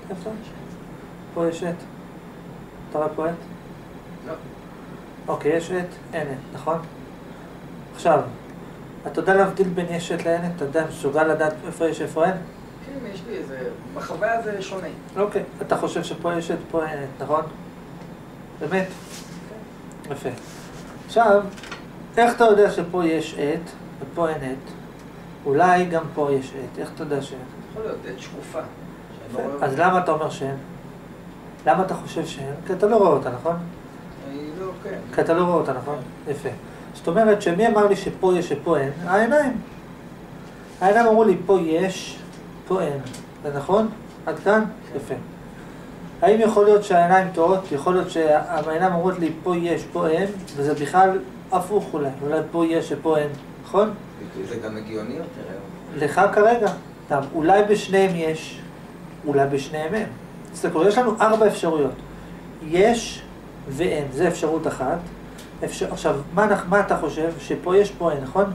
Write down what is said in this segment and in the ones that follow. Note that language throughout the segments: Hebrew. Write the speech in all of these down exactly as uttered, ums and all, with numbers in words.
איפה? פה יש עת. אתה רואה פה עת? לא. אוקיי, יש עת, אין עת, נכון? עכשיו, אתה יודע להבדיל בין יש עת לאין עת? אתה יודע, מסוגל לדעת איפה יש איפה אין? כן, יש לי איזה... בחוויה זה שונה. אוקיי, אתה חושב שפה יש עת, פה אין עת, נכון? באמת? יפה. עכשיו, איך אתה יודע שפה יש עת ופה אין עת? אולי גם פה יש עת, איך אתה יודע שאין? יכול להיות עת שקופה. אז למה אתה אומר שאין? למה אתה חושב שאין? כי אתה לא רואה אותה, נכון? אני לא, כן. כי אתה לא רואה אותה, נכון? יפה. זאת אומרת שמי אמר לי שפה יש ופה אין? העיניים. העיניים אמרו לי פה יש, פה אין. זה נכון? עד כאן? יפה. האם יכול להיות שהעיניים טועות? יכול להיות שהעיניים אמרות לי פה יש, פה אין, וזה בכלל הפוך אולי. אולי פה יש ופה אין, נכון? זה גם הגיוני יותר. לך כרגע. טוב, אולי בשניהם יש, אולי בשניהם אין. תסתכלו, יש לנו ארבע אפשרויות. יש ואין, זה אפשרות אחת. אפשר... עכשיו, מה, מה אתה חושב? שפה יש, פה אין, נכון?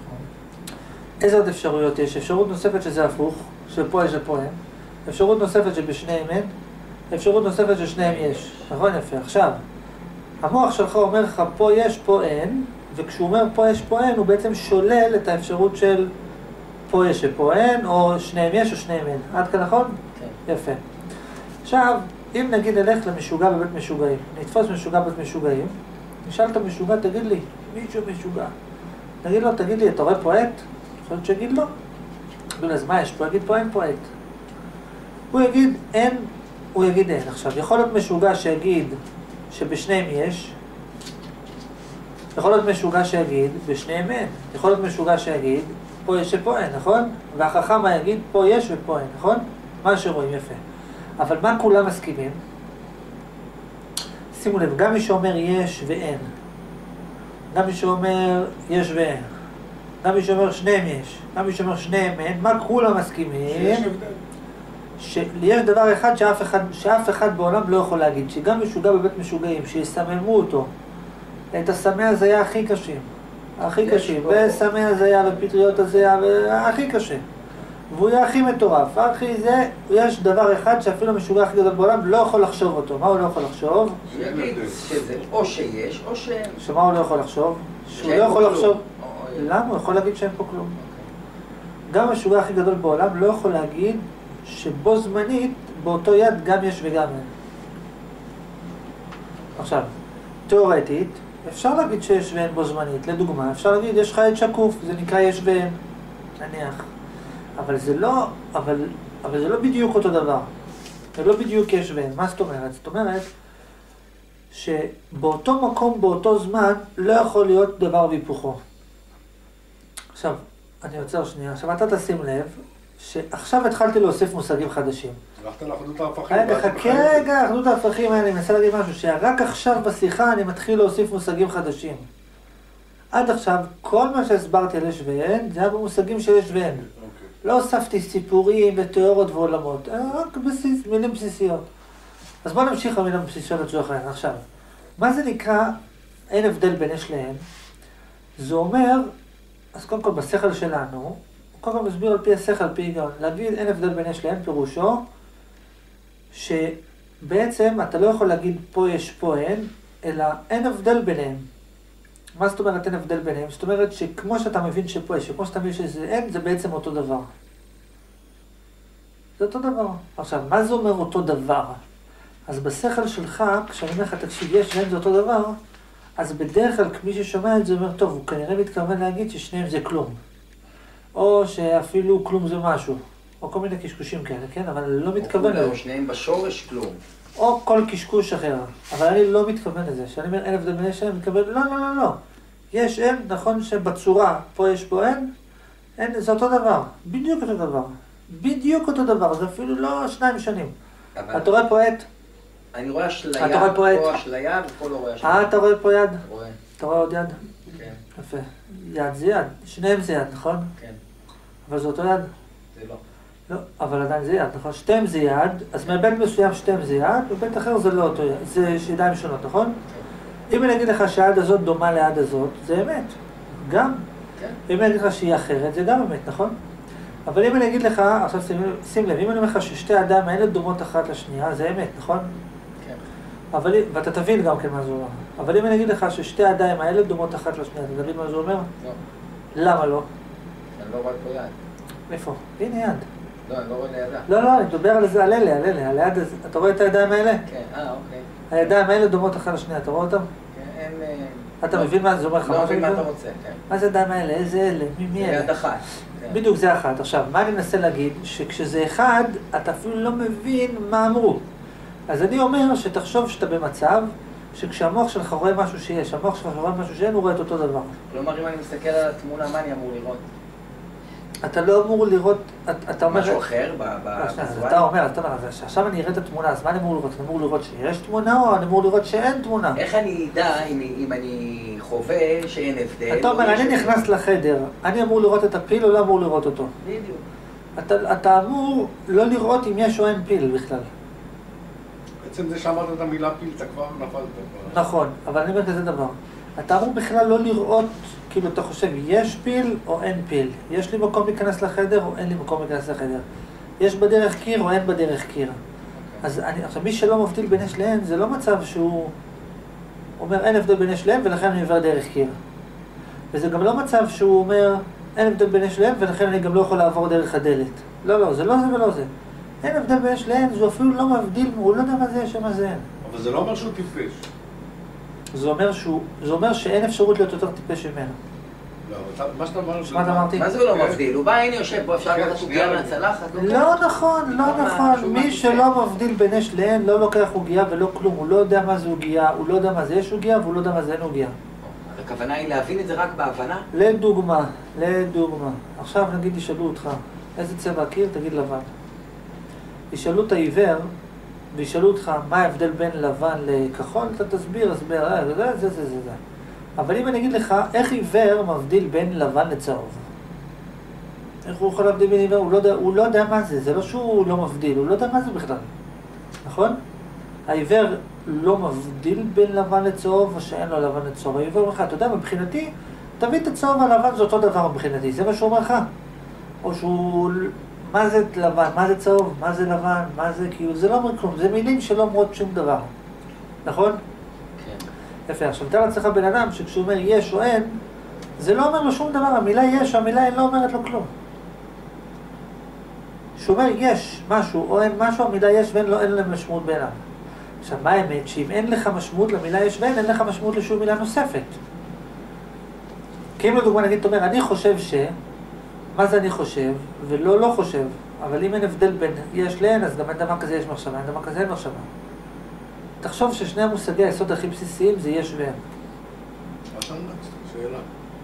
איזה עוד אפשרויות יש? אפשרות נוספת שזה הפוך, שפה יש ופה אין. אפשרות נוספת שבשניהם אין. אפשרות נוספת ששניהם יש. נכון? יפה. עכשיו, המוח שלך אומר לך פה יש, פה אין, וכשהוא אומר פה יש, פה אין, הוא בעצם שולל את האפשרות של פה יש ופה אין, או שניהם יש או שניהם אין. עד כאן נכון? כן. יפה. עכשיו, אם נגיד נלך למשוגע בבית משוגעים, נתפוס משוגע בבית משוגעים, נשאל את המשוגע, תגיד לי, מישהו משוגע. תגיד לו, תגיד לי, אתה רואה פה עת? יכול להיות שיגיד לא. תגיד לו, אז מה יש פה? יגיד פה אין פה עת. הוא יגיד אין, הוא יגיד אין. עכשיו, יכול להיות משוגע שיגיד שבשניהם יש, יכול להיות משוגע שיגיד בשניהם אין. יכול להיות משוגע שיגיד פה יש ופה אין, נכון? והחכם מה יגיד? פה יש ופה אין, נכון? מה שרואים יפה. אבל מה כולם מסכימים? שימו לב, גם מי שאומר יש ואין, גם מי שאומר יש ואין, גם מי שאומר שניהם יש, גם מי שאומר שניהם אין, מה כולם מסכימים? שיש הבדל. שיש דבר אחד שאף אחד, שאף אחד בעולם לא יכול להגיד, שגם משוגע בבית משוגעים, שיסממו אותו, את הסמי הזיה הכי קשים, הכי קשים, וסמי הזיה ופטריות הזיה, הכי קשה. והוא יהיה הכי מטורף, הכי זה, יש דבר אחד שאפילו המשוגע הכי גדול בעולם לא יכול לחשוב אותו. מה הוא לא יכול לחשוב? הוא יגיד שזה או שיש או שאין. שמה הוא לא יכול לחשוב? שהוא לא יכול לחשוב... למה? הוא יכול להגיד שאין פה כלום. גם המשוגע הכי גדול בעולם לא יכול להגיד שבו זמנית, באותו יד גם יש וגם אין. עכשיו, תיאורטית, אפשר להגיד שיש ואין בו זמנית. לדוגמה, אפשר להגיד יש לך יד שקוף, זה נקרא יש ואין. נניח. אבל זה לא, אבל, אבל זה לא בדיוק אותו דבר. זה לא בדיוק יש ואין. מה זאת אומרת? זאת אומרת שבאותו מקום, באותו זמן, לא יכול להיות דבר והיפוכו. עכשיו, אני עוצר שנייה. עכשיו, אתה תשים לב שעכשיו התחלתי להוסיף מושגים חדשים. הלכת לאחדות ההפכים. רגע, חכה רגע, אחדות ההפכים, אני מנסה להגיד משהו, שרק עכשיו בשיחה אני מתחיל להוסיף מושגים חדשים. עד עכשיו, כל מה שהסברתי על יש ואין, זה היה במושגים של יש ואין. לא הוספתי סיפורים ותיאוריות ועולמות, רק בסיס, מילים בסיסיות. אז בואו נמשיך במילים בסיסיות לצורך העניין. עכשיו, מה זה נקרא אין הבדל בין יש לאין? זה אומר, אז קודם כל בשכל שלנו, קודם כל מסביר על פי השכל, על פי היגיון, להגיד אין הבדל בין יש לאין פירושו, שבעצם אתה לא יכול להגיד פה יש פה אין, אלא אין הבדל ביניהם. מה זאת אומרת אין הבדל ביניהם? זאת אומרת שכמו שאתה מבין שפה יש, שכמו שאתה מבין שזה אין, זה בעצם אותו דבר. זה אותו דבר. עכשיו, מה זה אומר אותו דבר? אז בשכל שלך, כשאני אומר לך, תקשיב, יש ואין זה אותו דבר, אז בדרך כלל מי ששומע את זה אומר, טוב, הוא כנראה מתכוון להגיד ששניהם זה כלום. או שאפילו כלום זה משהו. או כל מיני קשקושים כאלה, כן? אבל אני לא מתכוון לזה. או שניהם בשורש כלום. או כל קשקוש אחר. אבל אני לא מתכוון לזה. כשאני אומר אין הבדל בין יש אין, אני מתכוון, לא, לא, לא, לא. יש אין, נכון שבצורה, פה יש פה אין, אין, זה אותו דבר. בדיוק אותו דבר. בדיוק אותו דבר. זה אפילו לא שניים שנים. אתה רואה פה עת? אני רואה אשליה, אתה רואה פה עת? פה אשליה ופה לא רואה אשליה. אה, אתה רואה פה יד? רואה. אתה רואה עוד יד? כן. יפה. יד זה יד. שניהם זה יד, נכון? כן. אבל זה אותו יד? זה לא. לא, אבל עדיין זה יד, נכון? שתיהם זה יד, אז מהבית מסוים שתיהם זה יד, ובית אחר זה לא אותו יד, זה ידיים שונות, נכון? אם אני אגיד לך שהיד הזאת דומה ליד הזאת, זה אמת. גם. כן. אם אני אגיד לך שהיא אחרת, זה גם אמת, נכון? אבל אם אני אגיד לך, עכשיו שים, שים לב, אם אני אומר לך ששתי הידיים האלה דומות אחת לשנייה, זה אמת, נכון? כן. אבל, ואתה תבין גם כן מה זה אומר. אבל אם אני אגיד לך ששתי הידיים האלה דומות אחת לשנייה, אתה תבין מה זה אומר? לא. למה לא? אני לא רואה פה יד. איפה? הנה יד. לא, אני לא רואה לידה. לא, לא, אני מדבר על זה, על אלה, על אלה, על היד הזה. אתה רואה את הידיים האלה? כן, אה, אוקיי. הידיים האלה דומות אחת לשנייה, אתה רואה אותם? כן, אין... אתה מבין מה זה אומר לך? לא מבין מה אתה רוצה, כן. מה זה הידיים האלה? איזה אלה? מי מי זה אלה? יד אחת. בדיוק זה אחת. עכשיו, מה אני מנסה להגיד? שכשזה אחד, אתה אפילו לא מבין מה אמרו. אז אני אומר שתחשוב שאתה במצב שכשהמוח שלך רואה משהו שיש, המוח שלך רואה משהו שאין, הוא רואה את אותו דבר. כלומר, אם אני מסתכל על התמונה, מה אני אמור לראות? אתה לא אמור לראות, אתה אומר... משהו אחר בוויזואל? אתה אומר, אתה אומר, עכשיו אני אראה את התמונה, אז מה אני אמור לראות? אני אמור לראות שיש תמונה או אני אמור לראות שאין תמונה? איך אני אדע אם אני חווה שאין הבדל? אתה אומר, אני נכנס לחדר, אני אמור לראות את הפיל או לא אמור לראות אותו? בדיוק. אתה אמור לא לראות אם יש או אין פיל בכלל. בעצם זה שאמרת את המילה פיל, אתה כבר נפלת. נכון, אבל אני אומר כזה דבר. אתה אמור בכלל לא לראות, כאילו אתה חושב, יש פיל או אין פיל? יש לי מקום להיכנס לחדר או אין לי מקום להיכנס לחדר? יש בדרך קיר או אין בדרך קיר? אז אני, עכשיו, מי שלא מבדיל בין יש לאין, זה לא מצב שהוא אומר אין הבדל בין יש לאין ולכן אני עובר דרך קיר. וזה גם לא מצב שהוא אומר אין הבדל בין יש לאין ולכן אני גם לא יכול לעבור דרך הדלת. לא, לא, זה לא זה ולא זה. אין הבדל בין יש לאין, זה אפילו לא מבדיל, הוא לא יודע מה זה יש ומה זה אין. אבל זה לא אומר שהוא טיפש. זה אומר שהוא, זה אומר שאין אפשרות להיות יותר טיפש ממנו. לא, מה שאתה אומר... מה אתה אמרתי? מה זה הוא לא מבדיל? הוא בא, הנה יושב פה, אפשר לקחת עוגיה מהצלחת? לא נכון, לא נכון. מי שלא מבדיל בין יש לאין, לא לוקח עוגיה ולא כלום. הוא לא יודע מה זה עוגיה, הוא לא יודע מה זה יש עוגיה, והוא לא יודע מה זה אין עוגיה. הכוונה היא להבין את זה רק בהבנה? לדוגמה, לדוגמה. עכשיו נגיד ישאלו אותך, איזה צבע הקיר? תגיד לבן. ישאלו את העיוור, וישאלו אותך מה ההבדל בין לבן לכחול, אתה תסביר, הסבר, אה, זה, זה, זה, זה, זה. אבל אם אני אגיד לך, איך עיוור מבדיל בין לבן לצהוב? איך הוא יכול להבדיל בין עיוור? הוא לא יודע, הוא לא יודע מה זה, זה לא שהוא לא מבדיל, הוא לא יודע מה זה בכלל. נכון? העיוור לא מבדיל בין לבן לצהוב, או שאין לו לבן לצהוב. העיוור אומר לך, אתה יודע, מבחינתי, תביא את הצהוב והלבן, זה אותו דבר מבחינתי, זה מה שהוא אומר לך. או שהוא... מה זה לבן? מה זה צהוב? מה זה לבן? מה זה כאילו? זה לא אומר כלום, זה מילים שלא אומרות שום דבר. נכון? כן. יפה, עכשיו תאר לעצמך בן אדם שכשהוא אומר יש או אין, זה לא אומר לו שום דבר, המילה יש או המילה אין לא אומרת לו כלום. כשהוא אומר יש משהו או אין משהו, המילה יש ואין לו, אין להם משמעות בעיניו. עכשיו, מה האמת? שאם אין לך משמעות למילה יש ואין, אין לך משמעות לשום מילה נוספת. כי אם לדוגמה נגיד, אתה אומר, אני חושב ש... מה זה אני חושב, ולא לא חושב, אבל אם אין הבדל בין יש לאין, אז גם אין דבר כזה יש מחשבה, אין דבר כזה אין מחשבה. תחשוב ששני המושגי היסוד הכי בסיסיים זה יש ואין. שאלה.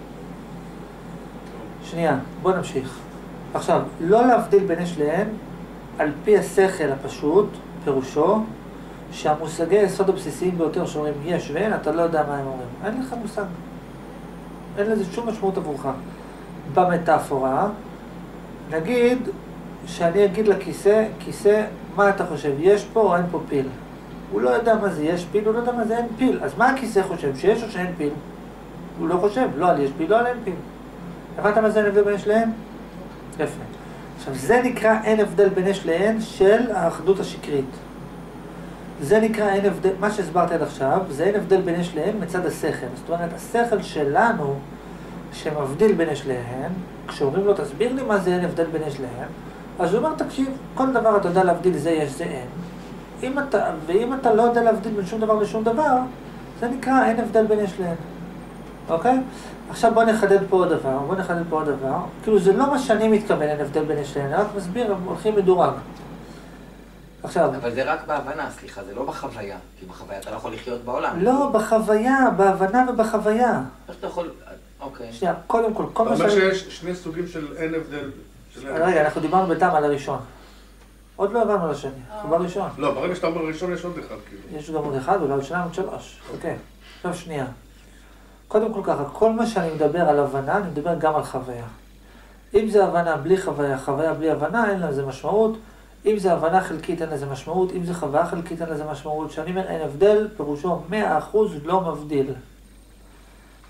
שנייה, בוא נמשיך. עכשיו, לא להבדיל בין יש לאין, על פי השכל הפשוט, פירושו, שהמושגי היסוד הבסיסיים ביותר שאומרים יש ואין, אתה לא יודע מה הם אומרים. אין לך מושג. אין לזה שום משמעות עבורך. במטאפורה, נגיד שאני אגיד לכיסא, כיסא, מה אתה חושב, יש פה או אין פה פיל? הוא לא יודע מה זה יש פיל, הוא לא יודע מה זה אין פיל. אז מה הכיסא חושב, שיש או שאין פיל? הוא לא חושב, לא על יש פיל, לא על אין פיל. הבנת מה זה אין הבדל בין יש לאין? יפה. עכשיו, זה נקרא אין הבדל בין יש לאין של האחדות השקרית. זה נקרא אין הבדל, מה שהסברת עד עכשיו, זה אין הבדל בין יש לאין מצד השכל. זאת אומרת, השכל שלנו, שמבדיל בין יש לאין, כשאומרים לו תסביר לי מה זה אין הבדל בין יש לאין, אז הוא אומר תקשיב, כל דבר אתה יודע להבדיל זה יש זה אין, אם אתה, ואם אתה לא יודע להבדיל בין שום דבר לשום דבר, זה נקרא אין הבדל בין יש לאין, אוקיי? עכשיו בוא נחדד פה עוד דבר, בוא נחדד פה עוד דבר, כאילו זה לא מה שאני מתכוון אין הבדל בין יש לאין, אני רק מסביר, הם הולכים מדורג. עכשיו... אבל זה רק בהבנה, סליחה, זה לא בחוויה, כי בחוויה אתה לא יכול לחיות בעולם. לא, בחוויה, בהבנה ובחוויה. איך אתה יכול... אוקיי. שנייה, קודם כל, כל מה שאני... אתה אומר שיש שני סוגים של אין הבדל... רגע, אנחנו דיברנו בינתיים על הראשון. עוד לא עברנו לשני, אנחנו בראשון. לא, ברגע שאתה אומר ראשון יש עוד אחד, כאילו. יש גם עוד אחד, אולי עוד שניים, עוד שלוש. אוקיי. עכשיו שנייה. קודם כל ככה, כל מה שאני מדבר על הבנה, אני מדבר גם על חוויה. אם זה הבנה בלי חוויה, חוויה בלי הבנה, אין לזה משמעות. אם זה הבנה חלקית, אין לזה משמעות. אם זה חוויה חלקית, אין לזה משמעות. כשאני אומר אין הבדל, פירושו מאה אחוז לא מבדיל.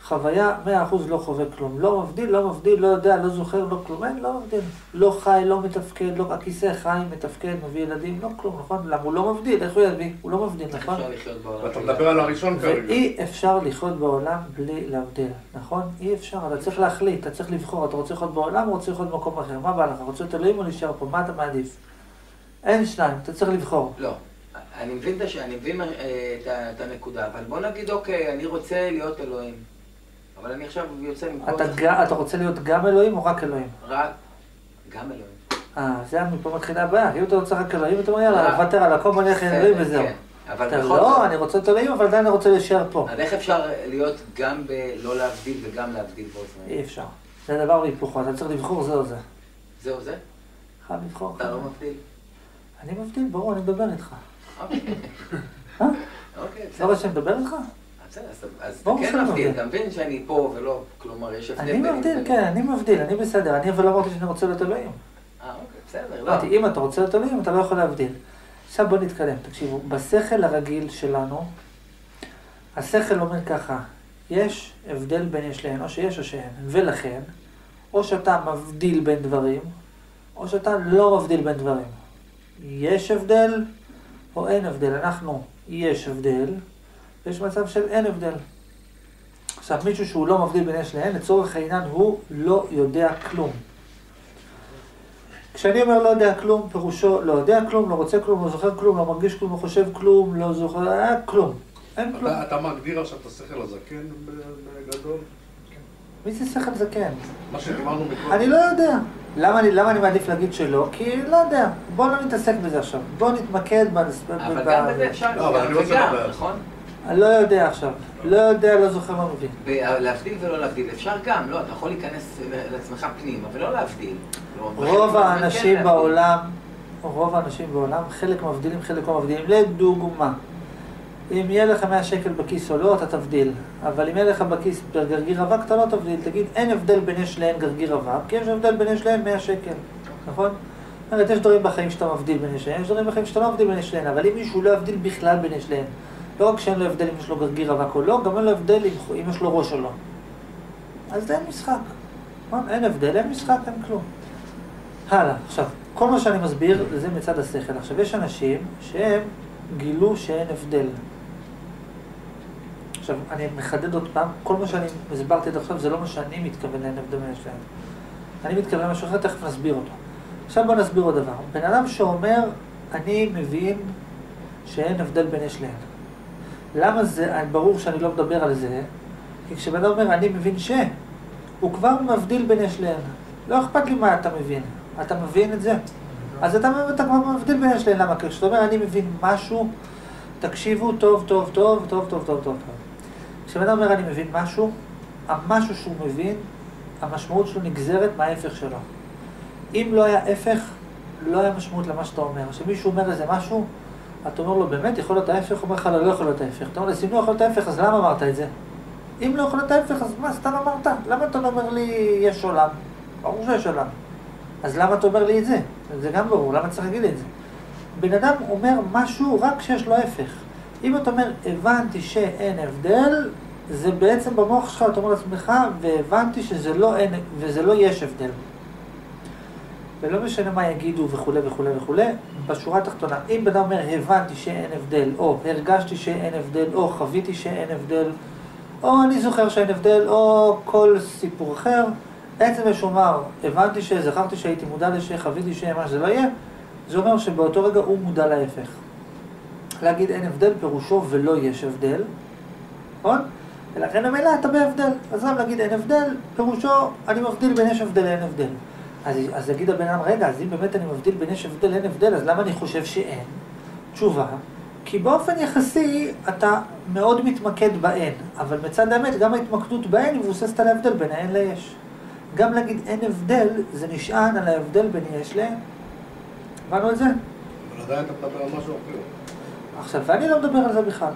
חוויה מאה אחוז לא חווה כלום. לא מבדיל, לא מבדיל, לא יודע, לא זוכר, לא כלום. אין, לא מבדיל. לא חי, לא מתפקד, לא, הכיסא חי, מתפקד, מביא ילדים, לא כלום, נכון? למה הוא לא מבדיל? איך הוא יביא? הוא לא מבדיל, נכון? אפשר לחיות בעולם. ואתה מדבר על הראשון כרגע. ואי אפשר לחיות בעולם בלי להבדיל, נכון? אי אפשר, אתה צריך להחליט, אתה צריך לבחור, אתה רוצה לחיות בעולם או רוצה לחיות במקום אחר? מה בא לך? רוצה את אלוהים או להישאר פה? מה אתה מעדיף? אין שניים, אתה צריך לבחור. לא. אני מבין, את, אני מבין אה, את, את הנקודה, אבל בוא נגיד, אוקיי, אני רוצה להיות אלוהים. אבל אני עכשיו יוצא עם כל... אתה, אתה רוצה להיות גם אלוהים או רק אלוהים? רק... גם אלוהים. אה, זה מפה מתחילה הבעיה. אם אתה רוצה רק אלוהים, אתה אומר, יאללה, נוותר על הכל, בוא נלך אלוהים וזהו. כן, אבל אתה בכל לא, זאת... אני רוצה את אלוהים, אבל עדיין אני רוצה להישאר פה. אז איך אפשר להיות גם בלא להבדיל וגם להבדיל בו זמן? אי אפשר. זה דבר והיפוכו, אתה צריך לבחור זה או זה. זהו זה? חייב לבחור. אתה לא מבדיל? אני מבדיל, ברור, אני מדבר איתך. אוקיי. אה? אוקיי, לא רואה שאני מדבר איתך? בסדר, אז אתה ברור כן שאני מבדיל, מבדיל. אתה מבין שאני פה ולא, כלומר, יש הבדל אני בין- מבדיל, בין- כן, אני מבדיל, אני בסדר. אני אבל לא אמרתי שאני רוצה להיות אלוהים. אה, אוקיי, בסדר, לא. אמרתי, אם אתה רוצה להיות אלוהים, אתה לא יכול להבדיל. עכשיו בוא נתקדם, תקשיבו, בשכל הרגיל שלנו, השכל אומר ככה, יש הבדל בין יש להן, או שיש או שאין, ולכן, או שאתה מבדיל בין דברים, או שאתה לא מבדיל בין דברים. יש הבדל או אין הבדל. אנחנו, יש הבדל, ויש מצב של אין הבדל. עכשיו, מישהו שהוא לא מבדיל בין יש להן, לצורך העניין הוא לא יודע כלום. כשאני אומר לא יודע כלום, פירושו לא יודע כלום, לא רוצה כלום, לא זוכר כלום, לא מרגיש כלום, לא חושב כלום, לא זוכר, אה, כלום. אין כלום. אתה, אתה מגדיר עכשיו את השכל הזקן בגדול? מי זה שכל זקן? מה שדיברנו מקודם. אני לא יודע. למה אני, למה אני מעדיף להגיד שלא? כי לא יודע. בוא לא נתעסק בזה עכשיו. בוא נתמקד בנס... אבל ב- גם ב- בזה אפשר, לא, אבל גם אני רוצה וגם, לדבר. נכון? אני לא יודע עכשיו. לא יודע, לא זוכר מה מבין. להבדיל ולא להבדיל, אפשר גם, לא, אתה יכול להיכנס לעצמך פנים, אבל לא להבדיל. לא, בחלק רוב מהזמן האנשים כן להבדיל. בעולם, רוב האנשים בעולם, חלק מבדילים, חלק לא מבדילים. לדוגמה, אם יהיה לך מאה שקל בכיס או לא, אתה תבדיל. אבל אם יהיה לך בכיס גרגיר אבק, אתה לא תבדיל. תגיד, אין הבדל בין יש להן גרגיר אבק, כי יש הבדל בין יש להן מאה שקל. נכון? זאת אומרת, יש דברים בחיים שאתה מבדיל בין יש להן, יש דברים בחיים שאתה לא מבדיל בין יש להן, אבל אם מישהו לא יבדיל בכלל בין יש להן, לא רק שאין לו הבדל אם יש לו גרגיר אבק או לא, גם אין לו הבדל אם, אם יש לו ראש או לא. אז אין משחק. נכון? אין הבדל, אין משחק, אין כלום. הלאה, עכשיו, כל מה שאני מסביר זה מצד השכל. עכשיו, יש אנשים שהם גילו שאין הבדל. עכשיו, אני מחדד עוד פעם, כל מה שאני הסברתי עד עכשיו זה לא מה שאני מתכוון לאין הבדל בין יש להן. אני מתכוון למשהו אחר, תכף נסביר אותו. עכשיו בוא נסביר עוד דבר. בן אדם שאומר, אני מבין שאין הבדל בין יש להן. למה זה, ברור שאני לא מדבר על זה, כי כשבן אדם אומר, אני מבין ש, הוא כבר מבדיל בין יש להן. לא אכפת לי מה אתה מבין. אתה מבין את זה? אז אתה, אתה כבר מבדיל בין יש להן. למה? כי כשאתה אומר, אני מבין משהו, תקשיבו טוב, טוב, טוב, טוב, טוב, טוב, טוב. כשבן אדם אומר, אני מבין משהו, המשהו שהוא מבין, המשמעות שלו נגזרת מההפך שלו. אם לא היה הפך, לא היה משמעות למה שאתה אומר. כשמישהו אומר איזה משהו, אתה אומר לו, באמת, יכול להיות ההפך? הוא אומר לך, לא, לא יכול להיות ההפך. אתה אומר לי, אם לא יכול להיות ההפך, אז למה אמרת את זה? אם לא יכול להיות ההפך, אז מה, סתם אמרת? למה אתה לא אומר לי, יש עולם? ברור שיש עולם. אז למה אתה אומר לי את זה? זה גם ברור, למה צריך להגיד את זה? בן אדם אומר משהו רק כשיש לו הפך. אם אתה אומר, הבנתי שאין הבדל, זה בעצם במוח שלך, אתה אומר לעצמך, והבנתי שזה לא אין, וזה לא יש הבדל. ולא משנה מה יגידו וכו' וכו' וכו', בשורה התחתונה, אם בן אדם אומר, הבנתי שאין הבדל, או הרגשתי שאין הבדל, או חוויתי שאין הבדל, או אני זוכר שאין הבדל, או כל סיפור אחר, בעצם יש אומר, הבנתי שזכרתי שהייתי מודע לזה, חוויתי שמה שזה לא יהיה, זה אומר שבאותו רגע הוא מודע להפך. להגיד אין הבדל פירושו ולא יש הבדל, נכון? ולכן המילא אתה בהבדל. אז גם להגיד אין הבדל, פירושו אני מבדיל בין יש הבדל אין הבדל. אז, אז להגיד הבן אדם, רגע, אז אם באמת אני מבדיל בין יש הבדל אין הבדל, אז למה אני חושב שאין? תשובה, כי באופן יחסי אתה מאוד מתמקד באין, אבל מצד האמת גם ההתמקדות באין מבוססת על ההבדל בין האין ליש. גם להגיד אין הבדל, זה נשען על ההבדל בין יש לאין. הבנו את זה? אבל עדיין אתה מדבר על משהו אחר. עכשיו, ואני לא מדבר על זה בכלל.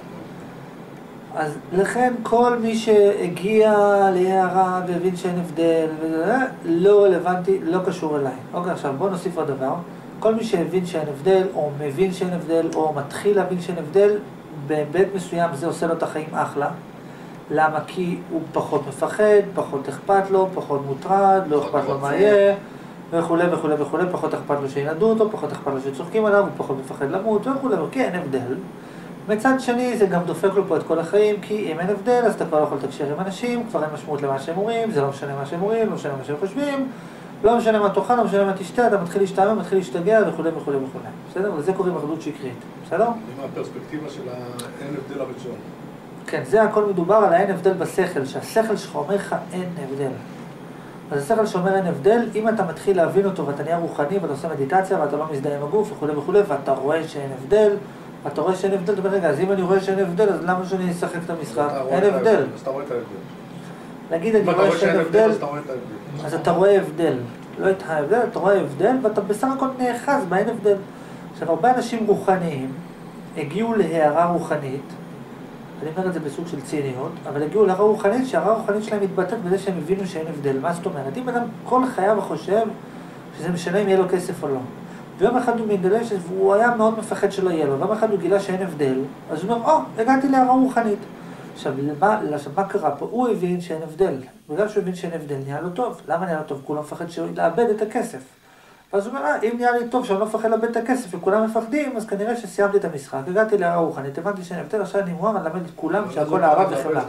אז לכן כל מי שהגיע להערה והבין שאין הבדל, וזה, לא רלוונטי, לא קשור אליי. אוקיי, עכשיו בוא נוסיף עוד דבר. כל מי שהבין שאין הבדל, או מבין שאין הבדל, או מתחיל להבין שאין הבדל, בהיבט מסוים זה עושה לו את החיים אחלה. למה? כי הוא פחות מפחד, פחות אכפת לו, פחות מוטרד, לא אכפת לו מה יהיה, וכולי וכולי וכולי, פחות אכפת לו שינדו אותו, פחות אכפת לו שצוחקים עליו, הוא פחות מפחד למות, וכולי, כי אין הבדל. מצד שני, זה גם דופק לו פה את כל החיים, כי אם אין הבדל, אז אתה כבר לא יכול לתקשר עם אנשים, כבר אין משמעות למה שהם אומרים, זה לא משנה מה שהם אומרים, לא משנה מה שהם חושבים, לא משנה מה תאכל, לא משנה מה תשתה, אתה מתחיל להשתעמם, מתחיל להשתגע וכולי וכולי וכולי. בסדר? וזה קוראים אחדות שקרית. בסדר? עם הפרספקטיבה של האין הבדל הראשון. כן, זה הכל מדובר על האין הבדל בשכל, שהשכל שלך אומר לך אין הבדל. אז השכל שאומר אין הבדל, אם אתה מתחיל להבין אותו ואתה נהיה רוחני ואתה עושה מדיטציה ואתה לא מזדהה עם הגוף וכולי וכולי, ואתה רואה שאין הבדל, אתה רואה שאין הבדל, אתה אומר, רגע, אז אם אני רואה שאין הבדל, אז למה שאני אשחק את המשחק? אין הבדל. אז אתה רואה את ההבדל. נגיד, אני רואה שאין הבדל, אז אתה רואה הבדל. לא את ההבדל, אתה רואה הבדל, ואתה בסך הכל נאחז באין הבדל. עכשיו, הרבה אנשים רוחניים הגיעו להערה רוחנית, אני אומר את זה בסוג של ציניות, אבל הגיעו להערה רוחנית, שההערה הרוחנית שלהם מתבטאת בזה שהם הבינו שאין הבדל. מה זאת אומרת? אם אדם כל חייו חושב שזה משנה אם יהיה לו כסף או לא. ויום אחד הוא מגלה שהוא היה מאוד מפחד שלא יהיה לו, ויום אחד הוא גילה שאין הבדל, אז הוא אומר, או, הגעתי להערה רוחנית. עכשיו, מה, מה קרה פה? הוא הבין שאין הבדל. בגלל שהוא הבין שאין הבדל, נהיה לו טוב. למה נהיה לו טוב? כולם מפחד לאבד את הכסף. ואז הוא אומר, אה, אם נהיה לי טוב שאני לא מפחד לאבד את הכסף וכולם מפחדים, אז כנראה שסיימתי את המשחק. הגעתי להערה רוחנית, הבנתי שאין הבדל, עכשיו אני מואר, אני למד את כולם שהכל אהבה וחמלה.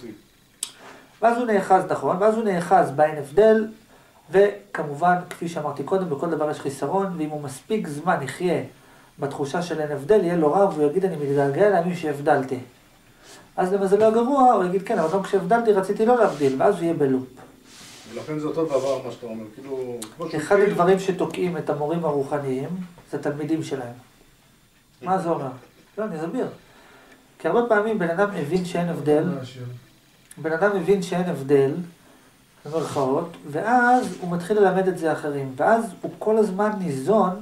ואז הוא נאחז, נכון, ואז הוא נאחז באין הבדל, וכמובן, כפי שאמרתי קודם, בכל דבר יש חיסרון, ואם הוא מספיק זמן יחיה בתחושה של אין הבדל, יהיה לו רע, והוא יגיד, אני מתגעגע להאמין שהבדלתי. אז למזלו הגרוע, הוא יגיד, כן, אבל גם כשהבדלתי רציתי לא להבדיל, ואז הוא יהיה בלופ. ולכן זה אותו דבר מה שאתה אומר, כאילו... אחד הדברים שתוקעים את המורים הרוחניים, זה תלמידים שלהם. מה זה אומר? לא, אני אסביר. כי הרבה פעמים בן אדם מבין שאין הבדל, בן אדם מבין שאין הבדל, במרכאות, ואז הוא מתחיל ללמד את זה אחרים, ואז הוא כל הזמן ניזון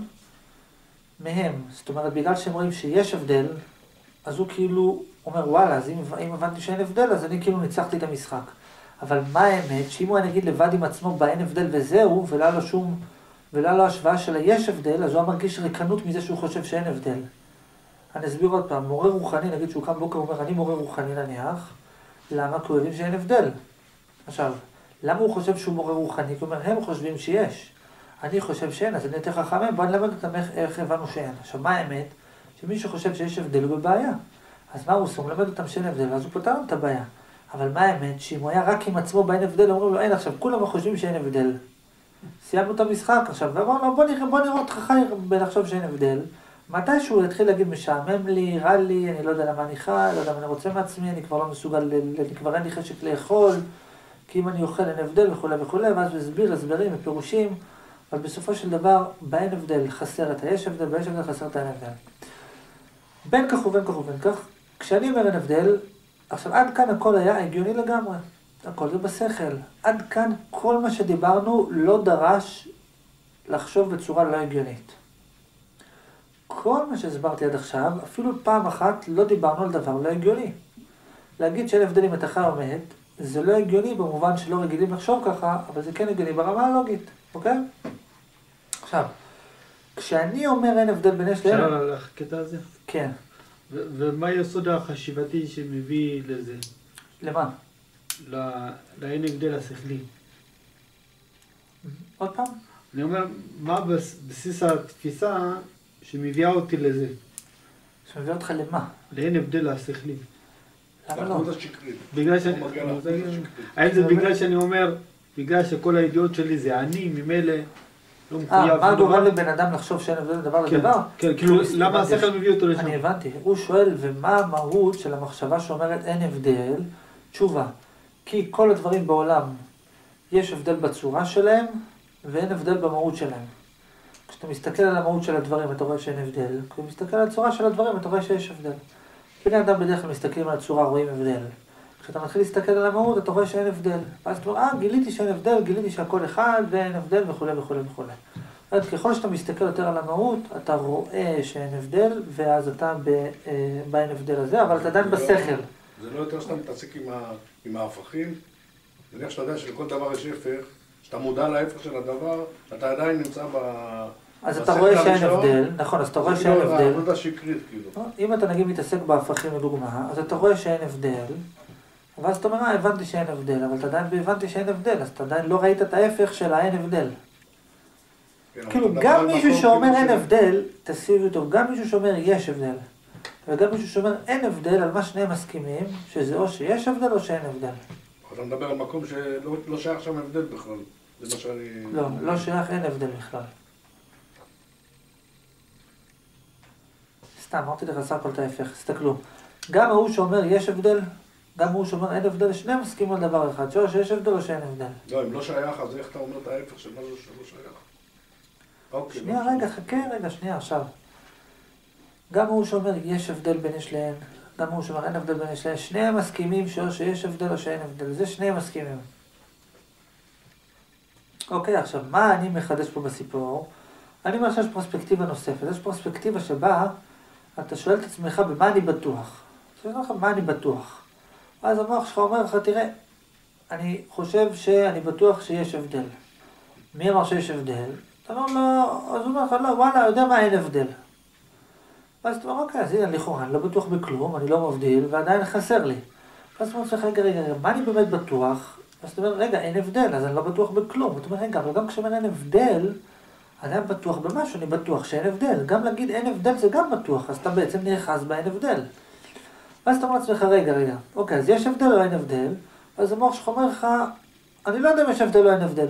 מהם. זאת אומרת, בגלל שהם רואים שיש הבדל, אז הוא כאילו אומר, וואלה, אז אם, אם הבנתי שאין הבדל, אז אני כאילו ניצחתי את המשחק. אבל מה האמת? שאם הוא נגיד לבד עם עצמו באין הבדל וזהו, ולא לו שום, ולא לו השוואה של יש הבדל, אז הוא מרגיש ריקנות מזה שהוא חושב שאין הבדל. אני אסביר עוד פעם, מורה רוחני, נגיד שהוא קם בוקר ואומר, אני מורה רוחני נניח, למה? כי הוא הבין שאין הבדל. עכשיו, למה הוא חושב שהוא מורה רוחני? כי הוא אומר, הם חושבים שיש. אני חושב שאין, אז אני יותר חכם, בוא נלמד אותם איך, איך הבנו שאין. עכשיו, מה האמת? שמי שחושב שיש הבדל הוא בבעיה. אז מה הוא עושה? הוא מלמד אותם שאין הבדל, ואז הוא פותר את הבעיה. אבל מה האמת? שאם הוא היה רק עם עצמו באין הבדל, אומרים לו, אין, עכשיו, כולם חושבים שאין הבדל. סיימנו את המשחק עכשיו, ואמרנו לו, בוא נראה, בוא נראה אותך חי בלחשוב שאין הבדל. מתי שהוא יתחיל להגיד, משעמם לי, רע לי, אני לא יודע למה אני חי, לא יודע מה אני רוצה מעצמי, אני כבר לא מסוגל, אני כבר אין לי חשק לאכול, כי אם אני אוכל אין הבדל וכו' וכו', ואז הוא הסביר, הסברים ופירושים, אבל בסופו של דבר, באין הבדל חסר את היש הבדל, ביש הבדל חסר את האין הבדל. בין כך ובין כך ובין כך, כשאני אומר אין הבדל, עכשיו עד כאן הכל היה הגיוני לגמרי, הכל זה בשכל. עד כאן כל מה שדיברנו לא דרש לחשוב בצורה לא הגיונית. כל מה שהסברתי עד עכשיו, אפילו פעם אחת לא דיברנו על דבר לא הגיוני. להגיד שאין הבדל אם אתה חי או מת, זה לא הגיוני במובן שלא רגילים לחשוב ככה, אבל זה כן הגיוני ברמה הלוגית, אוקיי? עכשיו, כשאני אומר אין הבדל בין יש לאין... אפשר לך קטע הזה? כן. ו- ומה היסוד החשיבתי שמביא לזה? למה? לאין הבדל השכלי. עוד פעם? אני אומר, מה בסיס התפיסה שמביאה אותי לזה? שמביא אותך למה? לאין הבדל השכלי. למה לא? בגלל שאני... האם זה בגלל שאני אומר, בגלל שכל הידיעות שלי זה אני, ממילא לא מחויב... אה, מה גורם לבן אדם לחשוב שאין הבדל דבר לדבר? כן, כאילו, למה השכל מביא אותו לשם? אני הבנתי. הוא שואל, ומה המהות של המחשבה שאומרת אין הבדל? תשובה. כי כל הדברים בעולם, יש הבדל בצורה שלהם, ואין הבדל במהות שלהם. כשאתה מסתכל על המהות של הדברים, אתה רואה שאין הבדל. כשאתה מסתכל על הצורה של הדברים, אתה רואה שיש הבדל. בני אדם בדרך כלל מסתכלים על הצורה, רואים הבדל. כשאתה מתחיל להסתכל על המהות, אתה רואה שאין הבדל. ואז אתה אומר, אה, גיליתי שאין הבדל, גיליתי שהכל אחד, ואין הבדל, וכו' וכו' וכו'. אז ככל שאתה מסתכל יותר על המהות, אתה רואה שאין הבדל, ואז אתה באין הבדל הזה, אבל אתה עדיין בשכל. זה לא יותר שאתה מתעסק עם ההפכים. נניח שאתה יודע שלכל דבר יש הפך, שאתה מודע להפך של הדבר, אתה עדיין נמצא ב... אז אתה רואה שאין הבדל, נכון, אז אתה רואה שאין הבדל. זה העבודה שקרית, כאילו. אם אתה נגיד מתעסק בהפכים לדוגמה, אז אתה רואה שאין הבדל, ואז אתה אומר, אה, הבנתי שאין הבדל, אבל אתה עדיין הבנתי שאין הבדל, אז אתה עדיין לא ראית את ההפך של האין הבדל. כן, כאילו, אבל גם אתה מישהו מקום שאומר כאילו אין ש- הבדל, תשיגו טוב, גם מישהו שאומר יש הבדל, וגם מישהו שאומר אין הבדל, על מה שניהם מסכימים, שזה או שיש הבדל או שאין הבדל. אתה מדבר על מקום שלא לא שייך שם הבדל בכלל. זה מה שאני... לא, לא שייך, אין הבדל בכלל. סתם, אמרתי לך סך הכל את ההפך, תסתכלו. גם ההוא שאומר יש הבדל, גם ההוא שאומר אין הבדל, שניהם מסכימים על דבר אחד, שאו שיש הבדל או שאין הבדל. לא, אם לא שייך, אז איך אתה אומר את ההפך של משהו שלא שייך? אוקיי. שנייה, לא רגע, חכה, רגע, שנייה, עכשיו. גם הוא שאומר יש הבדל בין יש להן, גם הוא שאומר אין הבדל בין יש להן, שניהם מסכימים שאו שיש הבדל או שאין הבדל, זה שניהם מסכימים. אוקיי, עכשיו, מה אני מחדש פה בסיפור? אני אומר שיש פרספקטיבה נוספת, יש פרספקטיבה שבה אתה שואל את עצמך במה אני בטוח. אתה שואל לך במה אני בטוח. אז המוח שלך אומר לך, תראה, אני חושב שאני בטוח שיש הבדל. מי אמר שיש הבדל? אתה אומר לו, אז הוא אומר לך, לא, וואלה, יודע מה, אין הבדל. ואז אתה אומר, אוקיי, אז הנה, לכאורה, אני לא בטוח בכלום, אני לא מבדיל, ועדיין חסר לי. ואז אתה אומר לך, רגע, רגע, רגע, מה אני באמת בטוח? אז אתה אומר, רגע, אין הבדל, אז אני לא בטוח בכלום. אתה אומר, רגע, אבל גם כשאומר אין הבדל, אני בטוח במשהו, אני בטוח שאין הבדל. גם להגיד אין הבדל זה גם בטוח, אז אתה בעצם נאחז באין הבדל. ואז אתה אומר לעצמך, רגע, רגע, אוקיי, אז יש הבדל או אין הבדל? אז המוח שלך אומר לך, אני לא יודע אם יש הבדל או אין הבדל.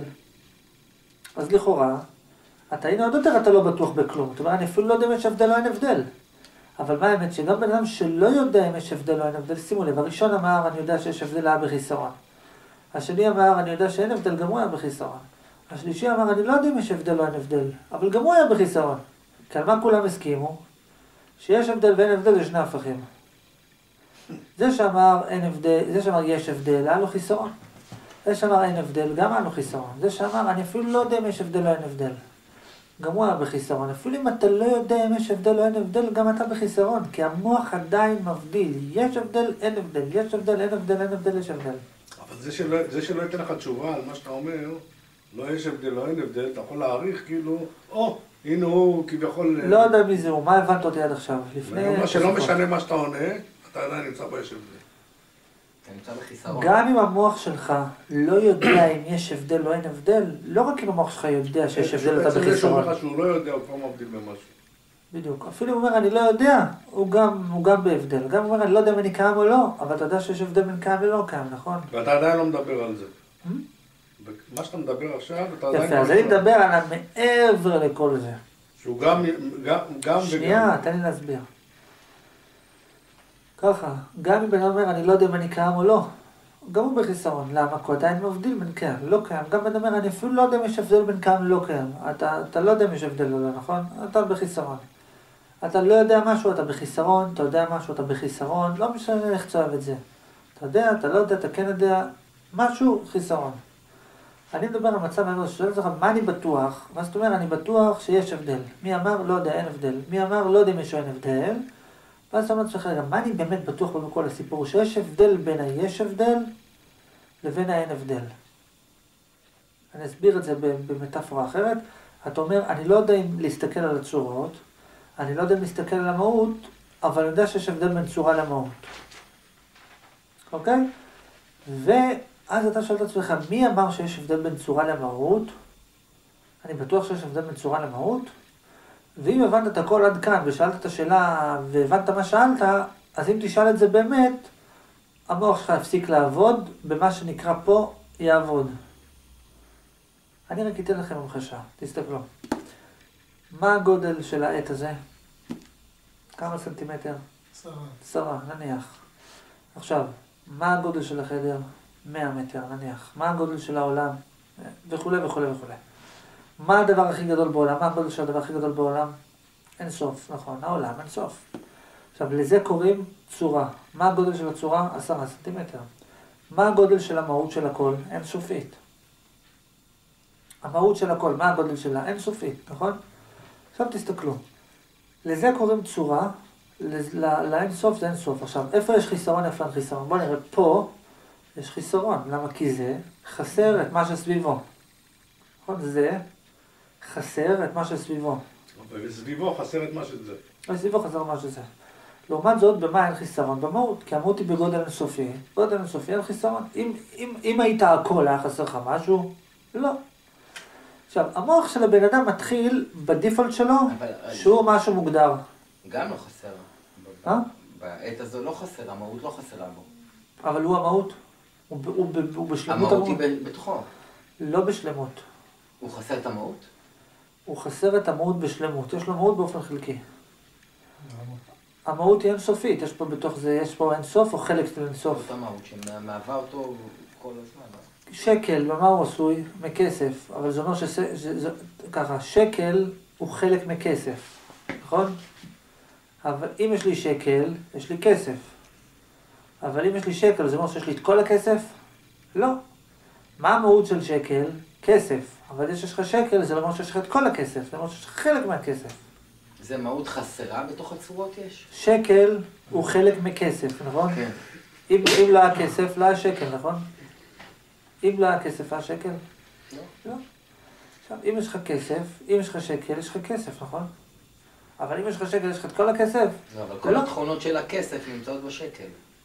אז לכאורה, אתה הנה עוד יותר, אתה לא בטוח בכלום. זאת אומרת, אני אפילו לא יודע אם יש הבדל או אין הבדל. אבל מה האמת? שגם בן אדם שלא יודע אם יש הבדל או אין הבדל, שימו לב, הראשון אמר, אני יודע שיש הבדל, היה בחיסרון. השני אמר, אני יודע שאין הבדל, גם הוא היה בחיסרון. השלישי אמר, אני לא יודע אם יש הבדל או אין הבדל, אבל גם הוא היה בחיסרון. כי על מה כולם הסכימו? שיש הבדל ואין הבדל לשני הפכים. זה שאמר אין הבדל, זה שאמר יש הבדל, היה לו חיסרון. זה שאמר אין הבדל, גם היה לו חיסרון. זה שאמר, אני אפילו לא יודע אם יש הבדל או אין הבדל. גם הוא היה בחיסרון. אפילו אם אתה לא יודע אם יש הבדל או אין הבדל, גם אתה בחיסרון. כי המוח עדיין מבדיל. יש הבדל, אין הבדל. יש הבדל, אין הבדל, אין הבדל, יש הבדל. אבל זה שלא, זה שלא ייתן לך תשובה על מה שאתה אומר, לא יש הבדל, לא אין הבדל, אתה יכול להעריך כאילו, או, הנה הוא כביכול... לא יודע מי זה הוא, מה הבנת אותי עד עכשיו? לפני... מה שלא משנה מה שאתה עונה, אתה עדיין נמצא בו יש הבדל. אתה נמצא בחיסרון. גם אם המוח שלך לא יודע אם יש הבדל או אין הבדל, לא רק אם המוח שלך יודע שיש הבדל, אתה בעצם זה בחיסרון. שאומר לך שהוא לא יודע, הוא כבר מבדיל במשהו. בדיוק. אפילו הוא אומר, אני לא יודע, הוא גם, הוא גם בהבדל. גם הוא אומר, אני לא יודע אם אני קיים או לא, אבל אתה יודע שיש הבדל בין קיים ולא קיים, נכון? ואתה עדיין לא מדבר על זה. מה שאתה מדבר עכשיו, אתה עדיין... יפה, אז אני מדבר על המעבר לכל זה. שהוא גם, גם, גם שנייה, תן לי להסביר. ככה, גם אם בן אדם אומר, אני לא יודע אם אני קיים או לא, גם הוא בחיסרון. למה? כי הוא עדיין מבדיל בין קיים, לא קיים. גם בן אדם אומר, אני אפילו לא יודע אם יש הבדל בין קיים ולא קיים. אתה, אתה לא יודע אם יש הבדל או לא, נכון? אתה בחיסרון. אתה לא יודע משהו, אתה בחיסרון, אתה יודע משהו, אתה בחיסרון, לא משנה איך תאהב את זה. אתה יודע, אתה לא יודע, אתה כן יודע, משהו, חיסרון. אני מדבר על מצב האמר ששואל אותך, מה אני בטוח? מה זאת אומרת, אני בטוח שיש הבדל. מי אמר, לא יודע, אין הבדל. מי אמר, לא יודע אם יש או אין הבדל. ואז אתה אומר לך, רגע, מה אני באמת בטוח בכל הסיפור? שיש הבדל בין היש הבדל לבין האין הבדל. אני אסביר את זה במטאפורה אחרת. אתה אומר, אני לא יודע אם להסתכל על הצורות, אני לא יודע אם להסתכל על המהות, אבל אני יודע שיש הבדל בין צורה למהות. אוקיי? ואז אתה שואל את עצמך, מי אמר שיש הבדל בין צורה למהות? אני בטוח שיש הבדל בין צורה למהות? ואם הבנת את הכל עד כאן ושאלת את השאלה והבנת מה שאלת, אז אם תשאל את זה באמת, המוח שלך יפסיק לעבוד, במה שנקרא פה יעבוד. אני רק אתן לכם המחשה, תסתכלו. מה הגודל של העט הזה? כמה סנטימטר? עשרה. עשרה, נניח. עכשיו, מה הגודל של החדר? מאה מטר, נניח. מה הגודל של העולם? וכו' וכו' וכו'. מה הדבר הכי גדול בעולם? מה הגודל של הדבר הכי גדול בעולם? אין סוף, נכון, העולם אין סוף. עכשיו, לזה קוראים צורה. מה הגודל של הצורה? עשרה סנטימטר. מה הגודל של המהות של הכל? אין סופית. המהות של הכל, מה הגודל שלה? אין סופית, נכון? עכשיו תסתכלו. לזה קוראים צורה, לאין סוף זה אין סוף. עכשיו, איפה יש חיסרון, איפה אין חיסרון? בואו נראה, פה יש חיסרון. למה? כי זה חסר את מה שסביבו. נכון? זה חסר את מה שסביבו. וסביבו חסר את מה שזה. וסביבו חסר מה שזה. לעומת זאת, במה אין חיסרון? במהות, כי המהות היא בגודל אינסופי. בגודל אינסופי אין חיסרון. אם, אם, אם היית הכל, היה חסר לך משהו? לא. עכשיו, המוח של הבן אדם מתחיל בדיפולט שלו, אבל, שהוא משהו מוגדר. גם לא חסר. אה? בעת הזו לא חסר, המהות לא חסרה בו. אבל הוא המהות. הוא, הוא, הוא, הוא בשלמות המהות היא בתוכו. לא בשלמות. הוא חסר את המהות? הוא חסר את המהות בשלמות. יש לו מהות באופן חלקי. המהות היא אינסופית. יש פה בתוך זה, יש פה אינסוף או חלק של אינסוף. אותה מהות שמהווה אותו כל הזמן. שקל, במה הוא עשוי? מכסף. אבל זה אומר שזה, ככה, שקל הוא חלק מכסף. נכון? אבל אם יש לי שקל, יש לי כסף. אבל אם יש לי שקל, זה אומר שיש לי את כל הכסף? לא. מה המהות של שקל? כסף. אבל יש לך שקל, זה לא אומר שיש לך את כל הכסף, זה אומר שיש לך חלק מהכסף. זה מהות חסרה בתוך הצורות יש? שקל הוא חלק מכסף, נכון? כן. אם, אם לא היה כסף, לא היה שקל, נכון? אם לא היה כסף, היה שקל? לא. לא. עכשיו, אם יש לך כסף, אם יש לך שקל, יש לך כסף, נכון? אבל אם יש לך שקל, יש לך את כל הכסף? לא, אבל כל התכונות של הכסף נמצאות בשקל.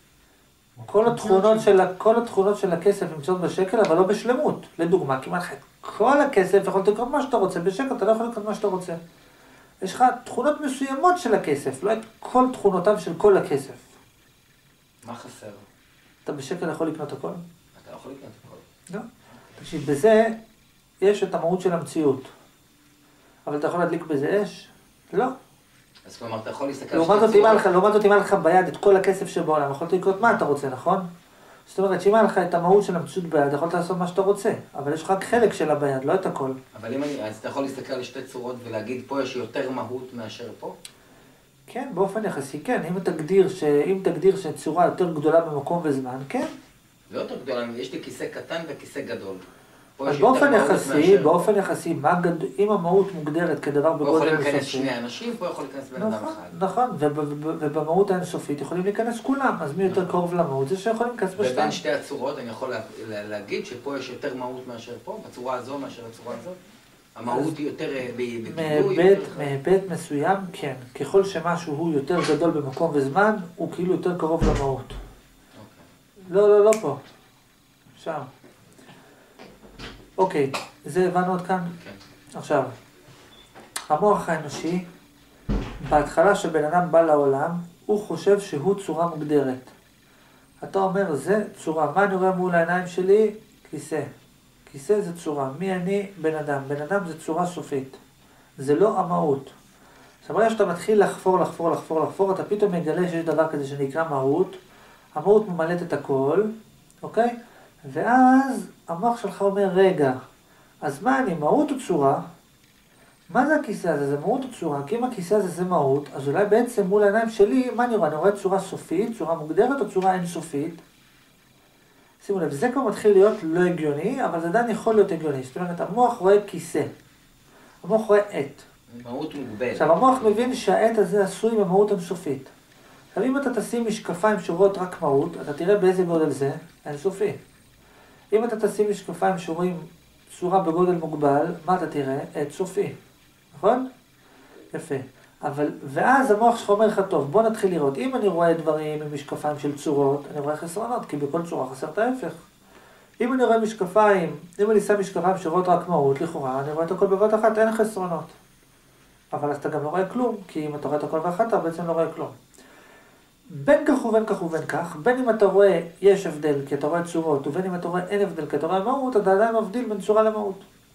כל התכונות של, כל התכונות של הכסף נמצאות בשקל, אבל לא בשלמות. לדוגמה, כמעט לך את כל הכסף, יכול לקרוא מה שאתה רוצה, בשקל אתה לא יכול לקרוא מה שאתה רוצה. יש לך תכונות מסוימות של הכסף, לא את כל תכונותיו של כל הכסף. מה חסר? אתה בשקל יכול לקנות הכל? אתה לא יכול לקנות הכל. לא. תקשיב, בזה יש את המהות של המציאות. אבל אתה יכול להדליק בזה אש? לא. אז כלומר, אתה יכול להסתכל על לעומת זאת, אם היה לך, לעומת זאת, אם היה לך ביד את כל הכסף שבעולם, יכולת לקנות מה אתה רוצה, נכון? זאת אומרת, שאם היה לך את המהות של המציאות ביד, יכולת לעשות מה שאתה רוצה, אבל יש לך רק חלק שלה ביד, לא את הכל. אבל אם אני, אז אתה יכול להסתכל על שתי צורות ולהגיד, פה יש יותר מהות מאשר פה? כן, באופן יחסי, כן. אם תגדיר ש... אם תגדיר שצורה יותר גדולה במקום וזמן, כן. לא יותר גדולה, יש לי כיסא קטן וכיסא גדול. אז באופן יחסי, באופן יחסי, מה גד... אם המהות מוגדרת כדבר בגודל אינסופי... פה יכולים להיכנס שני אנשים, פה יכול להיכנס בן אדם אחד. נכון, ובמהות האינסופית יכולים להיכנס כולם, אז מי יותר קרוב למהות? זה שיכולים להיכנס בשתיים. ובין שתי הצורות אני יכול להגיד שפה יש יותר מהות מאשר פה, בצורה הזו מאשר בצורה הזו? המהות היא יותר בגילוי? מהיבט מסוים, כן. ככל שמשהו הוא יותר גדול במקום וזמן, הוא כאילו יותר קרוב למהות. לא, לא, לא פה. שם. אוקיי, זה הבנו עד כאן? כן. עכשיו, המוח האנושי, בהתחלה שבן אדם בא לעולם, הוא חושב שהוא צורה מוגדרת. אתה אומר, זה צורה. מה אני רואה מול העיניים שלי? כיסא. כיסא זה צורה. מי אני? בן אדם. בן אדם זה צורה סופית. זה לא המהות. עכשיו, ברגע שאתה מתחיל לחפור, לחפור, לחפור, לחפור, אתה פתאום מגלה שיש דבר כזה שנקרא מהות. המהות ממלאת את הכל, אוקיי? ואז המוח שלך אומר, רגע, אז מה אני, מהות או צורה? מה זה הכיסא הזה? זה מהות או צורה? כי אם הכיסא הזה זה מהות, אז אולי בעצם מול העיניים שלי, מה אני רואה? אני רואה צורה סופית, צורה מוגדרת או צורה אינסופית? שימו לב, זה כבר מתחיל להיות לא הגיוני, אבל זה עדיין יכול להיות הגיוני. זאת אומרת, המוח רואה כיסא. המוח רואה עת. מהות מוגבלת. עכשיו, המוח מבין שהעת הזה עשוי במהות אינסופית. עכשיו, אם אתה תשים משקפיים שרואות רק מהות, אתה תראה באיזה גודל זה? אינסופי. אם אתה תשים משקפיים שרואים צורה בגודל מוגבל, מה אתה תראה? עת סופי. נכון? יפה. אבל, ואז המוח שלך אומר לך, טוב, בוא נתחיל לראות. אם אני רואה דברים עם משקפיים של צורות, אני רואה חסרונות, כי בכל צורה חסר את ההפך. אם אני רואה משקפיים, אם אני שם משקפיים שרואות רק מהות, לכאורה, אני רואה את הכל בבת אחת, אין חסרונות. אבל אז אתה גם לא רואה כלום, כי אם אתה רואה את הכל באחת, אתה בעצם לא רואה כלום. בין כך ובין כך ובין כך, בין אם אתה רואה יש הבדל כי אתה רואה צורות, ובין אם אתה רואה אין הבדל כי אתה רואה מהות, אתה עדיין מבדיל בין צורה למהות.